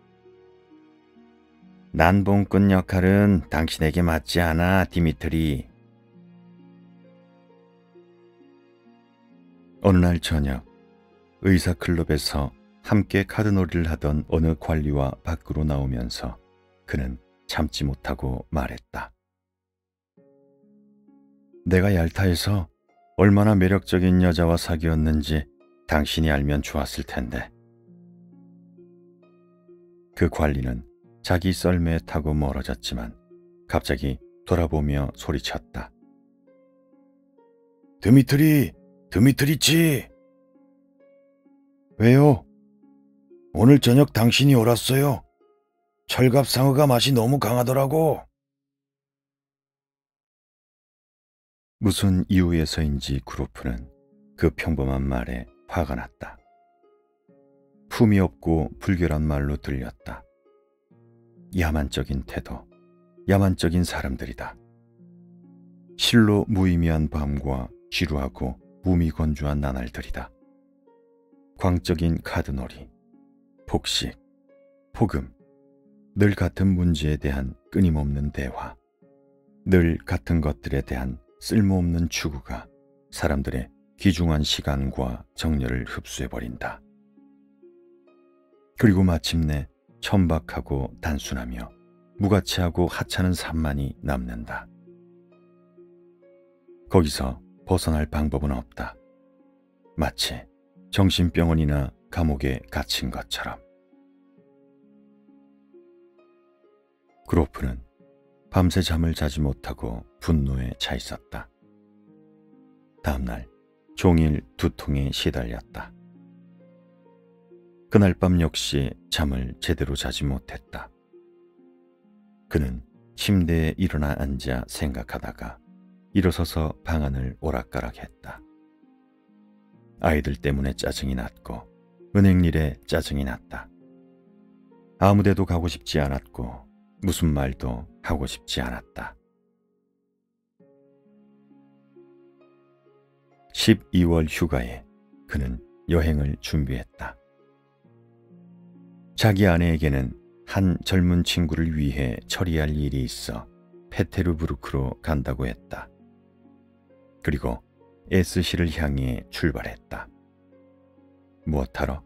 난봉꾼 역할은 당신에게 맞지 않아, 디미트리. 어느 날 저녁, 의사클럽에서 함께 카드놀이를 하던 어느 관리와 밖으로 나오면서 그는 참지 못하고 말했다. 내가 얄타에서 얼마나 매력적인 여자와 사귀었는지 당신이 알면 좋았을 텐데. 그 관리는 자기 썰매에 타고 멀어졌지만 갑자기 돌아보며 소리쳤다. 드미트리, 드미트리치. 왜요? 오늘 저녁 당신이 옳았어요. 철갑상어가 맛이 너무 강하더라고. 무슨 이유에서인지 그루프는 그 평범한 말에 화가 났다. 품이 없고 불결한 말로 들렸다. 야만적인 태도, 야만적인 사람들이다. 실로 무의미한 밤과 지루하고 무미건조한 나날들이다. 광적인 카드놀이, 복식, 폭음, 늘 같은 문제에 대한 끊임없는 대화, 늘 같은 것들에 대한 쓸모없는 추구가 사람들의 귀중한 시간과 정열을 흡수해버린다. 그리고 마침내 천박하고 단순하며 무가치하고 하찮은 삶만이 남는다. 거기서 벗어날 방법은 없다. 마치 정신병원이나 감옥에 갇힌 것처럼. 그로프는 밤새 잠을 자지 못하고 분노에 차 있었다. 다음날 종일 두통에 시달렸다. 그날 밤 역시 잠을 제대로 자지 못했다. 그는 침대에 일어나 앉아 생각하다가 일어서서 방안을 오락가락했다. 아이들 때문에 짜증이 났고 은행 일에 짜증이 났다. 아무데도 가고 싶지 않았고 무슨 말도 하고 싶지 않았다. 십이월 휴가에 그는 여행을 준비했다. 자기 아내에게는 한 젊은 친구를 위해 처리할 일이 있어 페테르부르크로 간다고 했다. 그리고 에스시를 향해 출발했다. 무엇하러?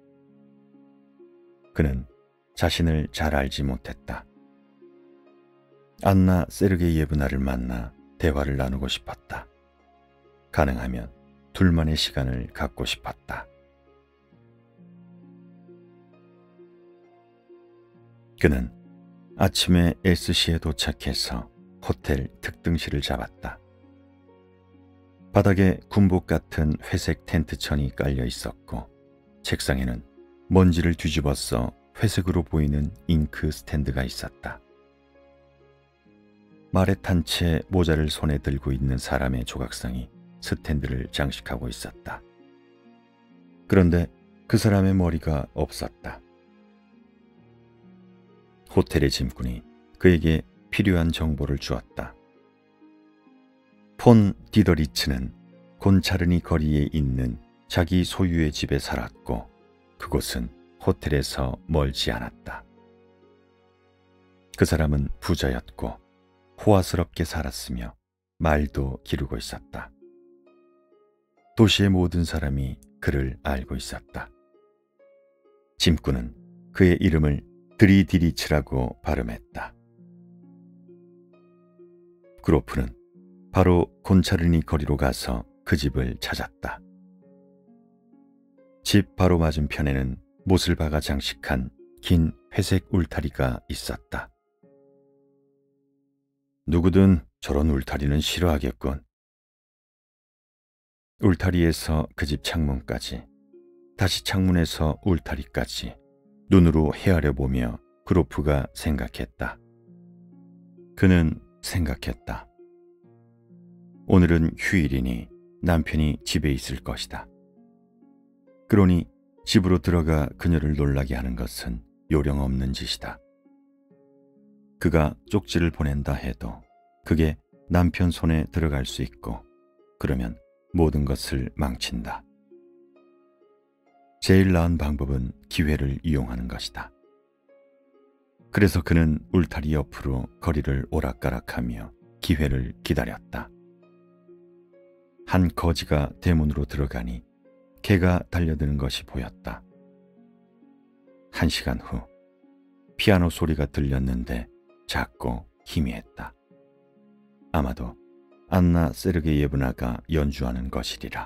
그는 자신을 잘 알지 못했다. 안나 세르게이예브나를 만나 대화를 나누고 싶었다. 가능하면 둘만의 시간을 갖고 싶었다. 그는 아침에 에스시에 도착해서 호텔 특등실을 잡았다. 바닥에 군복 같은 회색 텐트천이 깔려 있었고 책상에는 먼지를 뒤집어서 회색으로 보이는 잉크 스탠드가 있었다. 말에 탄 채 모자를 손에 들고 있는 사람의 조각상이 스탠드를 장식하고 있었다. 그런데 그 사람의 머리가 없었다. 호텔의 짐꾼이 그에게 필요한 정보를 주었다. 폰 디더리츠는 곤차르니 거리에 있는 자기 소유의 집에 살았고 그곳은 호텔에서 멀지 않았다. 그 사람은 부자였고 호화스럽게 살았으며 말도 기르고 있었다. 도시의 모든 사람이 그를 알고 있었다. 짐꾼은 그의 이름을 드리디리츠라고 발음했다. 그로프는 바로 곤차르니 거리로 가서 그 집을 찾았다. 집 바로 맞은편에는 못을 박아 장식한 긴 회색 울타리가 있었다. 누구든 저런 울타리는 싫어하겠군. 울타리에서 그 집 창문까지, 다시 창문에서 울타리까지 눈으로 헤아려 보며 그로프가 생각했다. 그는 생각했다. 오늘은 휴일이니 남편이 집에 있을 것이다. 그러니 집으로 들어가 그녀를 놀라게 하는 것은 요령없는 짓이다. 그가 쪽지를 보낸다 해도 그게 남편 손에 들어갈 수 있고 그러면 모든 것을 망친다. 제일 나은 방법은 기회를 이용하는 것이다. 그래서 그는 울타리 옆으로 거리를 오락가락하며 기회를 기다렸다. 한 거지가 대문으로 들어가니 개가 달려드는 것이 보였다. 한 시간 후 피아노 소리가 들렸는데 작고 희미했다. 아마도 안나 세르게이예브나가 연주하는 것이리라.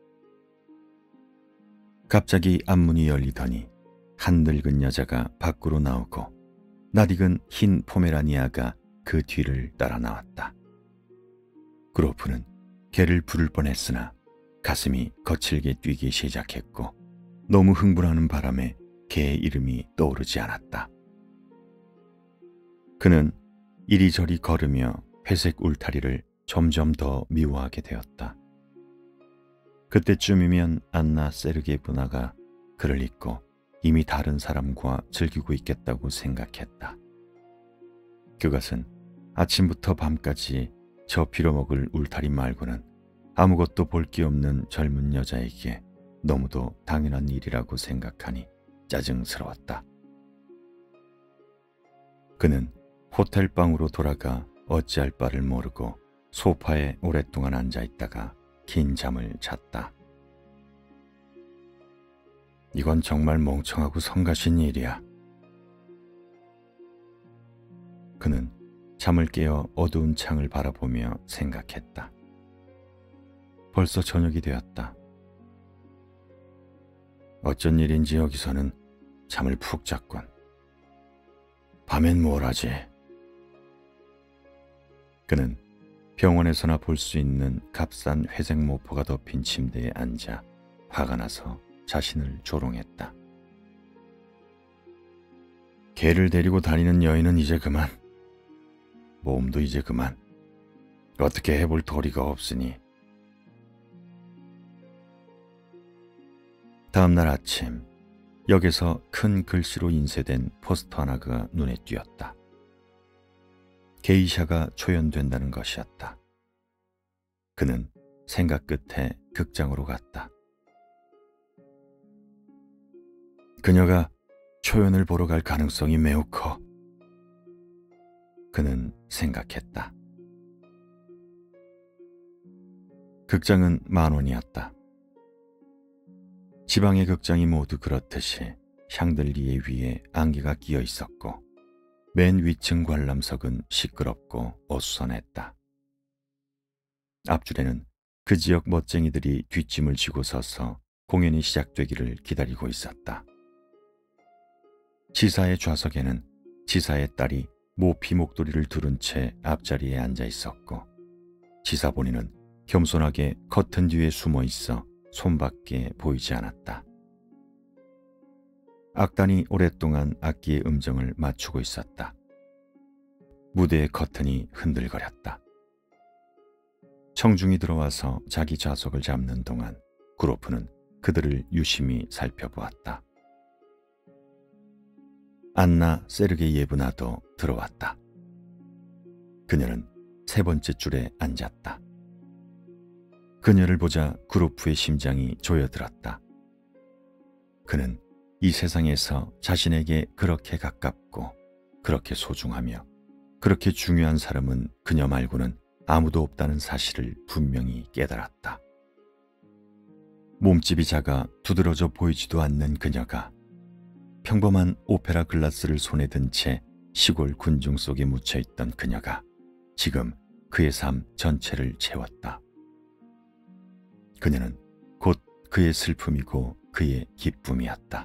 갑자기 앞문이 열리더니 한 늙은 여자가 밖으로 나오고 낯익은 흰 포메라니아가 그 뒤를 따라 나왔다. 그로프는 개를 부를 뻔했으나 가슴이 거칠게 뛰기 시작했고 너무 흥분하는 바람에 개의 이름이 떠오르지 않았다. 그는 이리저리 걸으며 회색 울타리를 점점 더 미워하게 되었다. 그때쯤이면 안나 세르게이브나가 그를 잊고 이미 다른 사람과 즐기고 있겠다고 생각했다. 그것은 아침부터 밤까지 저 빌어먹을 울타리 말고는 아무것도 볼 게 없는 젊은 여자에게 너무도 당연한 일이라고 생각하니 짜증스러웠다. 그는 호텔 방으로 돌아가 어찌할 바를 모르고 소파에 오랫동안 앉아있다가 긴 잠을 잤다. 이건 정말 멍청하고 성가신 일이야. 그는 잠을 깨어 어두운 창을 바라보며 생각했다. 벌써 저녁이 되었다. 어쩐 일인지 여기서는 잠을 푹 잤군. 밤엔 뭘 하지? 그는 병원에서나 볼 수 있는 값싼 회색 모포가 덮인 침대에 앉아 화가 나서 자신을 조롱했다. 개를 데리고 다니는 여인은 이제 그만. 몸도 이제 그만. 어떻게 해볼 도리가 없으니. 다음 날 아침, 역에서 큰 글씨로 인쇄된 포스터 하나가 눈에 띄었다. 게이샤가 초연된다는 것이었다. 그는 생각 끝에 극장으로 갔다. 그녀가 초연을 보러 갈 가능성이 매우 커. 그는 생각했다. 극장은 만 원이었다. 지방의 극장이 모두 그렇듯이 샹들리에 위에 안개가 끼어 있었고 맨 위층 관람석은 시끄럽고 어수선했다. 앞줄에는 그 지역 멋쟁이들이 뒷짐을 지고 서서 공연이 시작되기를 기다리고 있었다. 지사의 좌석에는 지사의 딸이 모피 목도리를 두른 채 앞자리에 앉아 있었고 지사 본인은 겸손하게 커튼 뒤에 숨어 있어 손밖에 보이지 않았다. 악단이 오랫동안 악기의 음정을 맞추고 있었다. 무대의 커튼이 흔들거렸다. 청중이 들어와서 자기 좌석을 잡는 동안 그로프는 그들을 유심히 살펴보았다. 안나 세르게이예브나도 들어왔다. 그녀는 세 번째 줄에 앉았다. 그녀를 보자 그로프의 심장이 조여들었다. 그는 이 세상에서 자신에게 그렇게 가깝고 그렇게 소중하며 그렇게 중요한 사람은 그녀 말고는 아무도 없다는 사실을 분명히 깨달았다. 몸집이 작아 두드러져 보이지도 않는 그녀가 평범한 오페라 글라스를 손에 든 채 시골 군중 속에 묻혀있던 그녀가 지금 그의 삶 전체를 채웠다. 그녀는 곧 그의 슬픔이고 그의 기쁨이었다.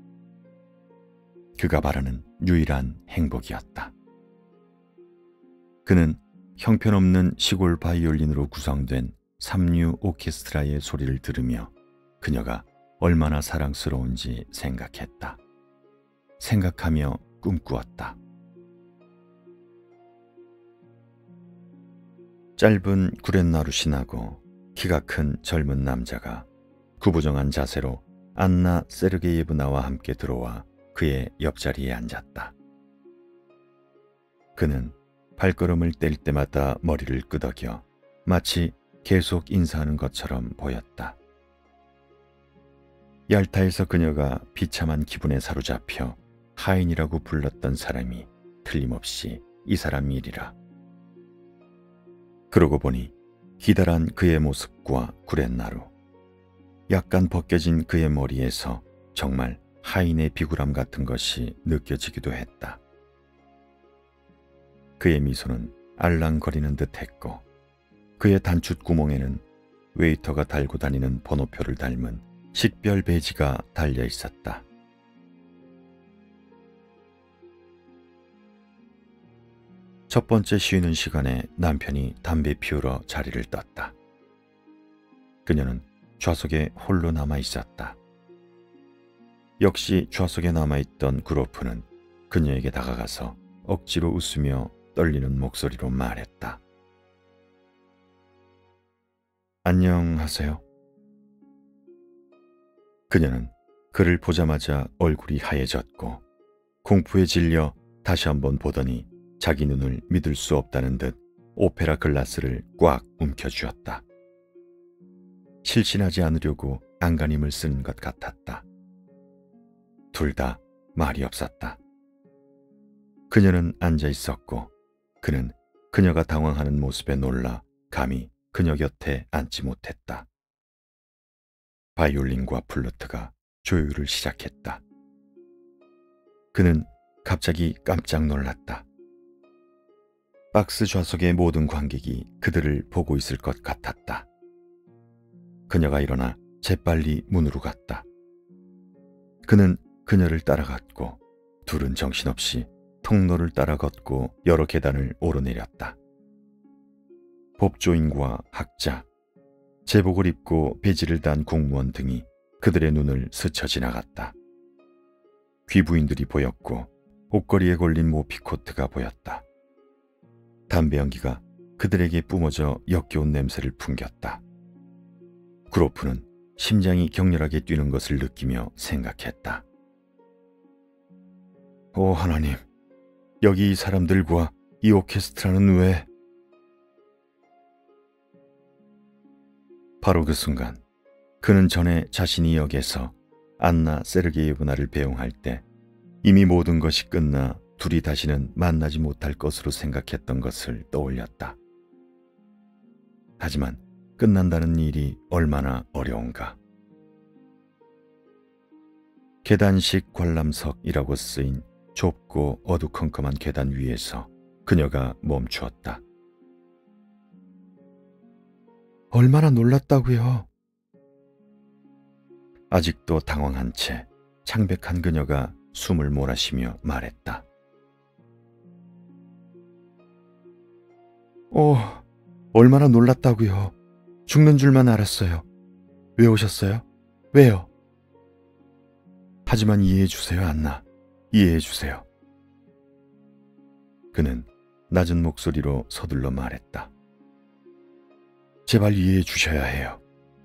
그가 바라는 유일한 행복이었다. 그는 형편없는 시골 바이올린으로 구성된 삼류 오케스트라의 소리를 들으며 그녀가 얼마나 사랑스러운지 생각했다. 생각하며 꿈꾸었다. 짧은 구렛나룻이 키가 큰 젊은 남자가 구부정한 자세로 안나 세르게이예브나와 함께 들어와 그의 옆자리에 앉았다. 그는 발걸음을 뗄 때마다 머리를 끄덕여 마치 계속 인사하는 것처럼 보였다. 얄타에서 그녀가 비참한 기분에 사로잡혀 하인이라고 불렀던 사람이 틀림없이 이 사람이리라. 그러고 보니 기다란 그의 모습과 구렛나루, 약간 벗겨진 그의 머리에서 정말 하인의 비굴함 같은 것이 느껴지기도 했다. 그의 미소는 알랑거리는 듯했고 그의 단추 구멍에는 웨이터가 달고 다니는 번호표를 닮은 식별 배지가 달려 있었다. 첫 번째 쉬는 시간에 남편이 담배 피우러 자리를 떴다. 그녀는 좌석에 홀로 남아 있었다. 역시 좌석에 남아있던 그로프는 그녀에게 다가가서 억지로 웃으며 떨리는 목소리로 말했다. 안녕하세요. 그녀는 그를 보자마자 얼굴이 하얘졌고 공포에 질려 다시 한번 보더니 자기 눈을 믿을 수 없다는 듯 오페라 글라스를 꽉 움켜쥐었다. 실신하지 않으려고 안간힘을 쓰는 것 같았다. 둘 다 말이 없었다. 그녀는 앉아 있었고 그는 그녀가 당황하는 모습에 놀라 감히 그녀 곁에 앉지 못했다. 바이올린과 플루트가 조율을 시작했다. 그는 갑자기 깜짝 놀랐다. 박스 좌석의 모든 관객이 그들을 보고 있을 것 같았다. 그녀가 일어나 재빨리 문으로 갔다. 그는 그녀를 따라갔고 둘은 정신없이 통로를 따라 걷고 여러 계단을 오르내렸다. 법조인과 학자, 제복을 입고 배지를 단 공무원 등이 그들의 눈을 스쳐 지나갔다. 귀부인들이 보였고 옷걸이에 걸린 모피코트가 보였다. 담배 연기가 그들에게 뿜어져 역겨운 냄새를 풍겼다. 그로프는 심장이 격렬하게 뛰는 것을 느끼며 생각했다. 오 하나님, 여기 이 사람들과 이 오케스트라는 왜... 바로 그 순간 그는 전에 자신이 역에서 안나 세르게이브나를 배웅할 때 이미 모든 것이 끝나 둘이 다시는 만나지 못할 것으로 생각했던 것을 떠올렸다. 하지만 끝난다는 일이 얼마나 어려운가. 계단식 관람석이라고 쓰인 좁고 어두컴컴한 계단 위에서 그녀가 멈추었다. 얼마나 놀랐다고요? 아직도 당황한 채 창백한 그녀가 숨을 몰아쉬며 말했다. 오, 얼마나 놀랐다고요. 죽는 줄만 알았어요. 왜 오셨어요? 왜요? 하지만 이해해 주세요, 안나. 이해해 주세요. 그는 낮은 목소리로 서둘러 말했다. 제발 이해해 주셔야 해요.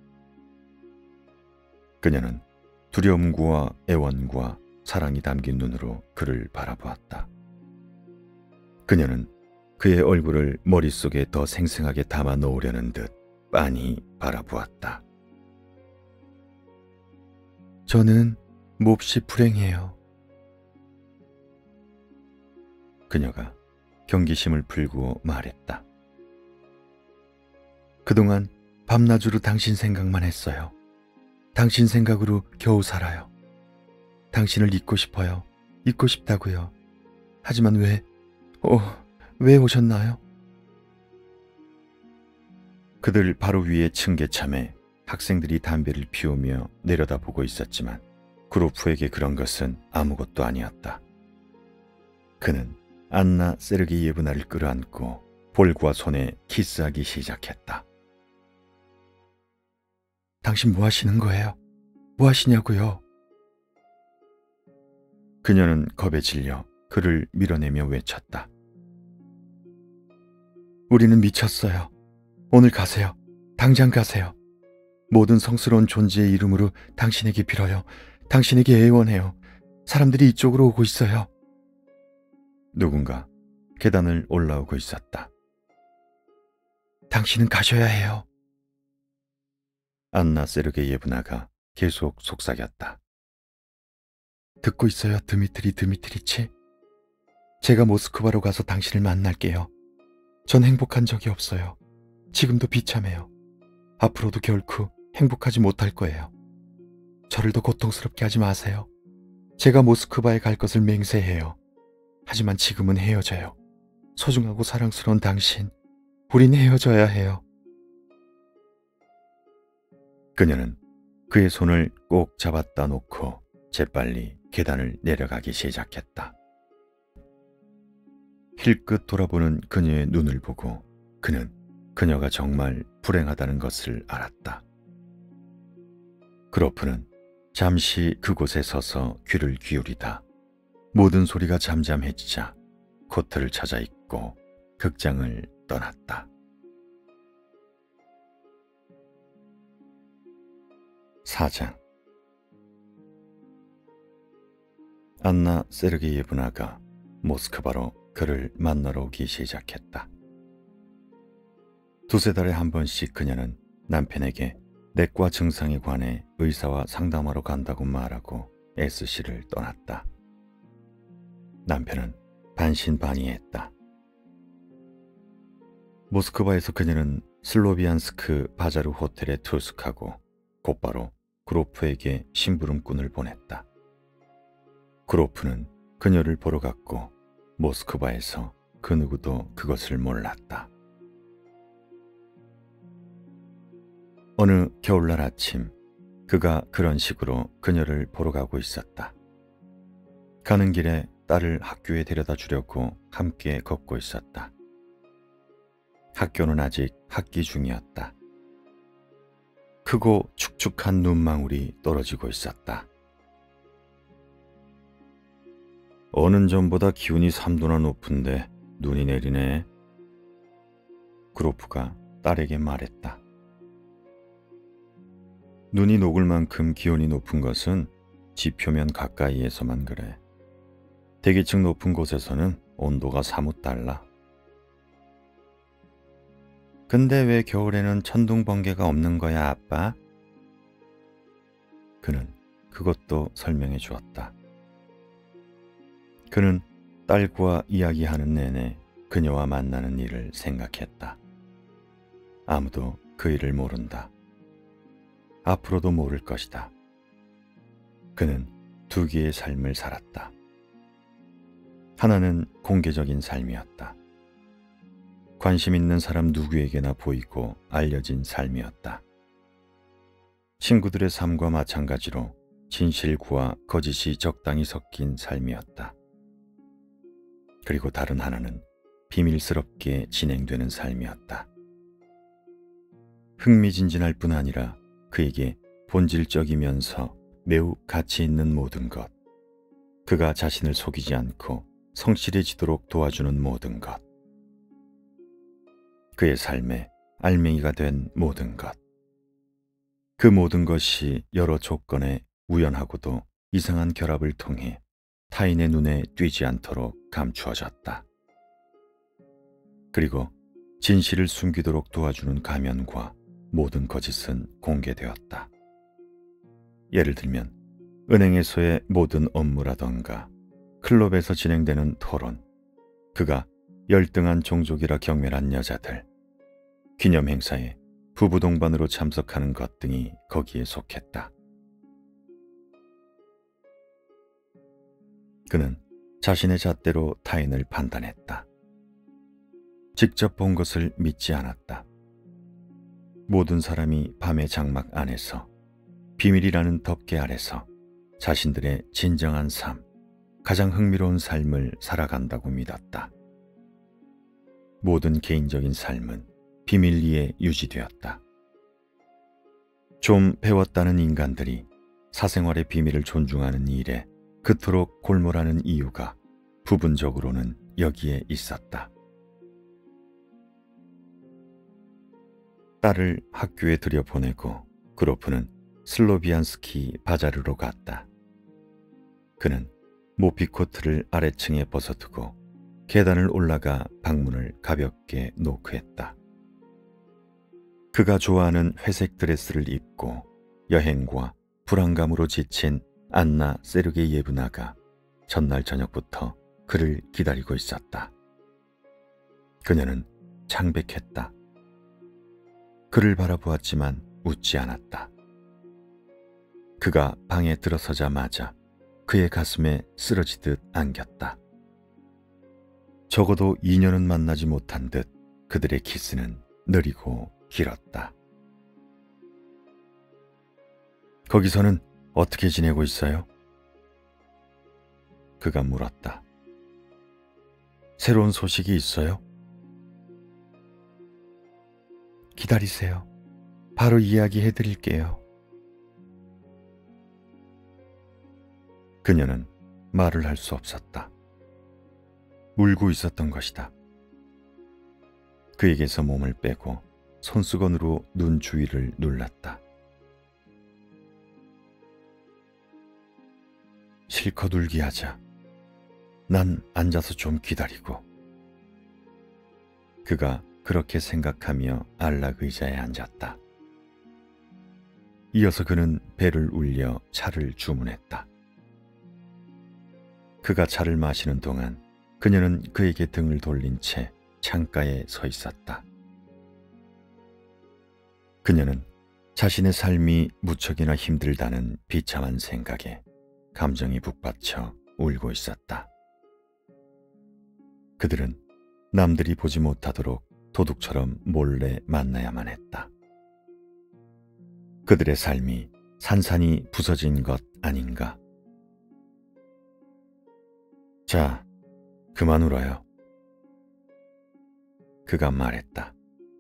그녀는 두려움과 애원과 사랑이 담긴 눈으로 그를 바라보았다. 그녀는 그의 얼굴을 머릿속에 더 생생하게 담아 놓으려는 듯 빤히 바라보았다. 저는 몹시 불행해요. 그녀가 경계심을 풀고 말했다. 그동안 밤낮으로 당신 생각만 했어요. 당신 생각으로 겨우 살아요. 당신을 잊고 싶어요. 잊고 싶다고요. 하지만 왜, 어, 왜 오셨나요? 그들 바로 위에 층계참에 학생들이 담배를 피우며 내려다보고 있었지만 그로프에게 그런 것은 아무것도 아니었다. 그는 안나 세르게이예브나를 끌어안고 볼과 손에 키스하기 시작했다. 당신 뭐 하시는 거예요? 뭐 하시냐고요? 그녀는 겁에 질려 그를 밀어내며 외쳤다. 우리는 미쳤어요. 오늘 가세요. 당장 가세요. 모든 성스러운 존재의 이름으로 당신에게 빌어요. 당신에게 애원해요. 사람들이 이쪽으로 오고 있어요. 누군가 계단을 올라오고 있었다. 당신은 가셔야 해요. 안나 세르게이예브나가 계속 속삭였다. 듣고 있어요, 드미트리 드미트리치. 제가 모스크바로 가서 당신을 만날게요. 전 행복한 적이 없어요. 지금도 비참해요. 앞으로도 결코 행복하지 못할 거예요. 저를 더 고통스럽게 하지 마세요. 제가 모스크바에 갈 것을 맹세해요. 하지만 지금은 헤어져요. 소중하고 사랑스러운 당신, 우린 헤어져야 해요. 그녀는 그의 손을 꼭 잡았다 놓고 재빨리 계단을 내려가기 시작했다. 힐끗 돌아보는 그녀의 눈을 보고 그는 그녀가 정말 불행하다는 것을 알았다. 그로프는 잠시 그곳에 서서 귀를 기울이다 모든 소리가 잠잠해지자 코트를 찾아 입고 극장을 떠났다. 사 장. 안나 세르게이예브나가 모스크바로 그를 만나러 오기 시작했다. 두세 달에 한 번씩 그녀는 남편에게 내과 증상에 관해 의사와 상담하러 간다고 말하고 에스씨를 떠났다. 남편은 반신반의했다. 모스크바에서 그녀는 슬로비안스크 바자르 호텔에 투숙하고 곧바로 그로프에게 심부름꾼을 보냈다. 그로프는 그녀를 보러 갔고 모스크바에서 그 누구도 그것을 몰랐다. 어느 겨울날 아침 그가 그런 식으로 그녀를 보러 가고 있었다. 가는 길에 딸을 학교에 데려다 주려고 함께 걷고 있었다. 학교는 아직 학기 중이었다. 크고 축축한 눈망울이 떨어지고 있었다. 어느 전보다 기온이 삼 도나 높은데 눈이 내리네. 그로프가 딸에게 말했다. 눈이 녹을 만큼 기온이 높은 것은 지표면 가까이에서만 그래. 대기층 높은 곳에서는 온도가 사뭇 달라. 근데 왜 겨울에는 천둥 번개가 없는 거야, 아빠? 그는 그것도 설명해 주었다. 그는 딸과 이야기하는 내내 그녀와 만나는 일을 생각했다. 아무도 그 일을 모른다. 앞으로도 모를 것이다. 그는 두 개의 삶을 살았다. 하나는 공개적인 삶이었다. 관심 있는 사람 누구에게나 보이고 알려진 삶이었다. 친구들의 삶과 마찬가지로 진실과 거짓이 적당히 섞인 삶이었다. 그리고 다른 하나는 비밀스럽게 진행되는 삶이었다. 흥미진진할 뿐 아니라 그에게 본질적이면서 매우 가치 있는 모든 것, 그가 자신을 속이지 않고 성실해지도록 도와주는 모든 것, 그의 삶에 알맹이가 된 모든 것, 그 모든 것이 여러 조건의 우연하고도 이상한 결합을 통해 타인의 눈에 띄지 않도록 감추어졌다. 그리고 진실을 숨기도록 도와주는 가면과 모든 거짓은 공개되었다. 예를 들면 은행에서의 모든 업무라던가 클럽에서 진행되는 토론, 그가 열등한 종족이라 경멸한 여자들, 기념행사에 부부 동반으로 참석하는 것 등이 거기에 속했다. 그는 자신의 잣대로 타인을 판단했다. 직접 본 것을 믿지 않았다. 모든 사람이 밤의 장막 안에서 비밀이라는 덮개 아래서 자신들의 진정한 삶, 가장 흥미로운 삶을 살아간다고 믿었다. 모든 개인적인 삶은 비밀리에 유지되었다. 좀 배웠다는 인간들이 사생활의 비밀을 존중하는 일에 그토록 골몰하는 이유가 부분적으로는 여기에 있었다. 딸을 학교에 들여보내고 그로프는 슬로비안스키 바자르로 갔다. 그는 모피코트를 아래층에 벗어두고 계단을 올라가 방문을 가볍게 노크했다. 그가 좋아하는 회색 드레스를 입고 여행과 불안감으로 지친 안나 세르게예브나가 전날 저녁부터 그를 기다리고 있었다. 그녀는 창백했다. 그를 바라보았지만 웃지 않았다. 그가 방에 들어서자마자 그의 가슴에 쓰러지듯 안겼다. 적어도 이 년은 만나지 못한 듯 그들의 키스는 느리고 길었다. 거기서는 어떻게 지내고 있어요? 그가 물었다. 새로운 소식이 있어요? 기다리세요. 바로 이야기해 드릴게요. 그녀는 말을 할 수 없었다. 울고 있었던 것이다. 그에게서 몸을 빼고 손수건으로 눈 주위를 눌렀다. 실컷 울게 하자. 난 앉아서 좀 기다리고. 그가 그렇게 생각하며 안락 의자에 앉았다. 이어서 그는 배를 울려 차를 주문했다. 그가 차를 마시는 동안 그녀는 그에게 등을 돌린 채 창가에 서 있었다. 그녀는 자신의 삶이 무척이나 힘들다는 비참한 생각에 감정이 북받쳐 울고 있었다. 그들은 남들이 보지 못하도록 도둑처럼 몰래 만나야만 했다. 그들의 삶이 산산이 부서진 것 아닌가? 자, 그만 울어요. 그가 말했다.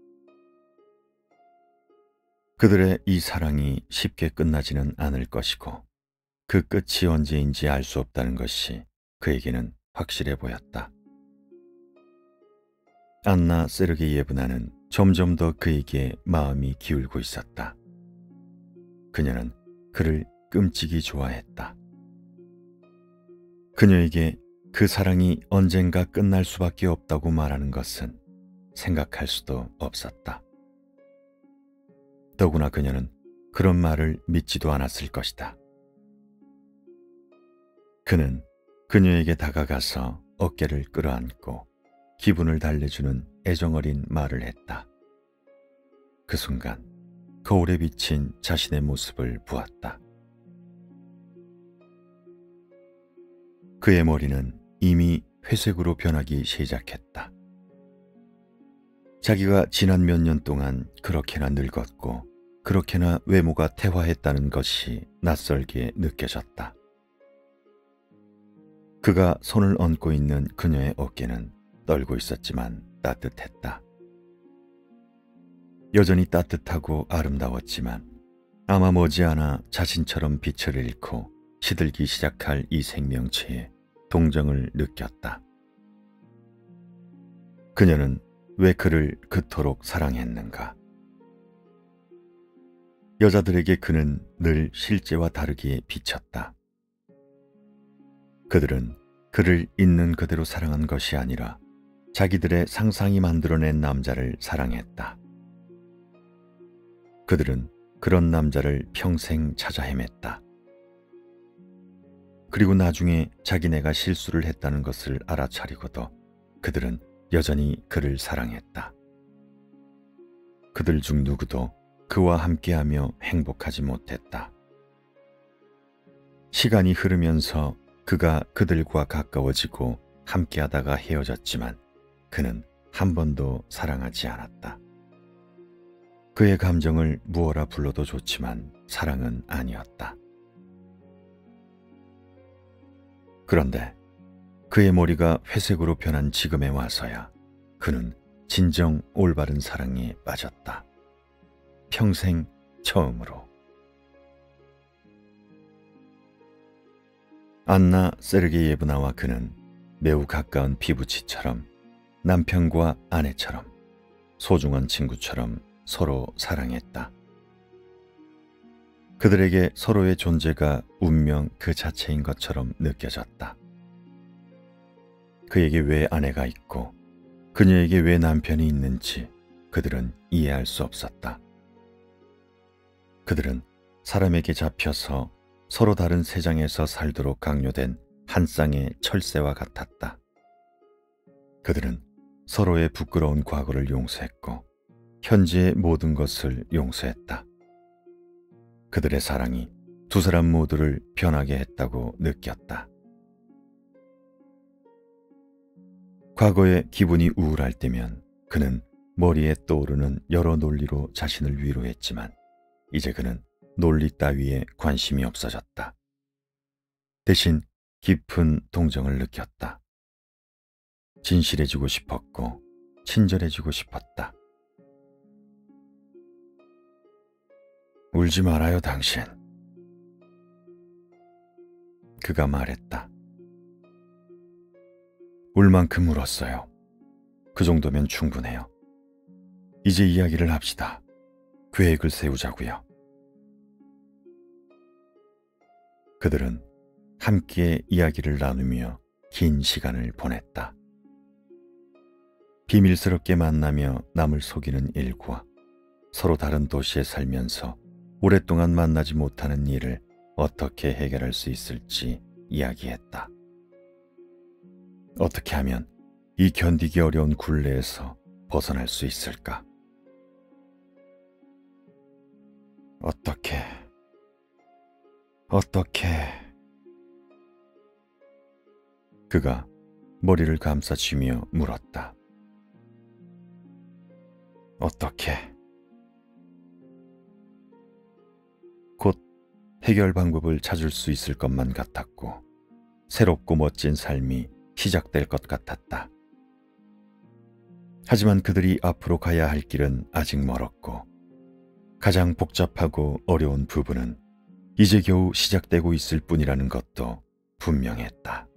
그들의 이 사랑이 쉽게 끝나지는 않을 것이고 그 끝이 언제인지 알 수 없다는 것이 그에게는 확실해 보였다. 안나 세르게예브나는 점점 더 그에게 마음이 기울고 있었다. 그녀는 그를 끔찍이 좋아했다. 그녀에게 그 사랑이 언젠가 끝날 수밖에 없다고 말하는 것은 생각할 수도 없었다. 더구나 그녀는 그런 말을 믿지도 않았을 것이다. 그는 그녀에게 다가가서 어깨를 끌어안고 기분을 달래주는 애정어린 말을 했다. 그 순간 거울에 비친 자신의 모습을 보았다. 그의 머리는 이미 회색으로 변하기 시작했다. 자기가 지난 몇 년 동안 그렇게나 늙었고 그렇게나 외모가 퇴화했다는 것이 낯설게 느껴졌다. 그가 손을 얹고 있는 그녀의 어깨는 떨고 있었지만 따뜻했다. 여전히 따뜻하고 아름다웠지만 아마 머지않아 자신처럼 빛을 잃고 시들기 시작할 이 생명체에 동정을 느꼈다. 그녀는 왜 그를 그토록 사랑했는가? 여자들에게 그는 늘 실제와 다르게 비쳤다. 그들은 그를 있는 그대로 사랑한 것이 아니라 자기들의 상상이 만들어낸 남자를 사랑했다. 그들은 그런 남자를 평생 찾아 헤맸다. 그리고 나중에 자기네가 실수를 했다는 것을 알아차리고도 그들은 여전히 그를 사랑했다. 그들 중 누구도 그와 함께하며 행복하지 못했다. 시간이 흐르면서 그가 그들과 가까워지고 함께하다가 헤어졌지만 그는 한 번도 사랑하지 않았다. 그의 감정을 무어라 불러도 좋지만 사랑은 아니었다. 그런데 그의 머리가 회색으로 변한 지금에 와서야 그는 진정 올바른 사랑에 빠졌다. 평생 처음으로. 안나 세르게예브나와 그는 매우 가까운 피부치처럼 남편과 아내처럼 소중한 친구처럼 서로 사랑했다. 그들에게 서로의 존재가 운명 그 자체인 것처럼 느껴졌다. 그에게 왜 아내가 있고 그녀에게 왜 남편이 있는지 그들은 이해할 수 없었다. 그들은 사람에게 잡혀서 서로 다른 세상에서 살도록 강요된 한 쌍의 철새와 같았다. 그들은 서로의 부끄러운 과거를 용서했고 현재의 모든 것을 용서했다. 그들의 사랑이 두 사람 모두를 변하게 했다고 느꼈다. 과거에 기분이 우울할 때면 그는 머리에 떠오르는 여러 논리로 자신을 위로했지만 이제 그는 논리 따위에 관심이 없어졌다. 대신 깊은 동정을 느꼈다. 진실해지고 싶었고 친절해지고 싶었다. 울지 말아요, 당신. 그가 말했다. 울 만큼 울었어요. 그 정도면 충분해요. 이제 이야기를 합시다. 계획을 세우자고요. 그들은 함께 이야기를 나누며 긴 시간을 보냈다. 비밀스럽게 만나며 남을 속이는 일과 서로 다른 도시에 살면서 오랫동안 만나지 못하는 일을 어떻게 해결할 수 있을지 이야기했다. 어떻게 하면 이 견디기 어려운 굴레에서 벗어날 수 있을까? 어떻게, 어떻게... 그가 머리를 감싸쥐며 물었다. 어떻게... 곧 해결 방법을 찾을 수 있을 것만 같았고 새롭고 멋진 삶이 시작될 것 같았다. 하지만 그들이 앞으로 가야 할 길은 아직 멀었고 가장 복잡하고 어려운 부분은 이제 겨우 시작되고 있을 뿐이라는 것도 분명했다.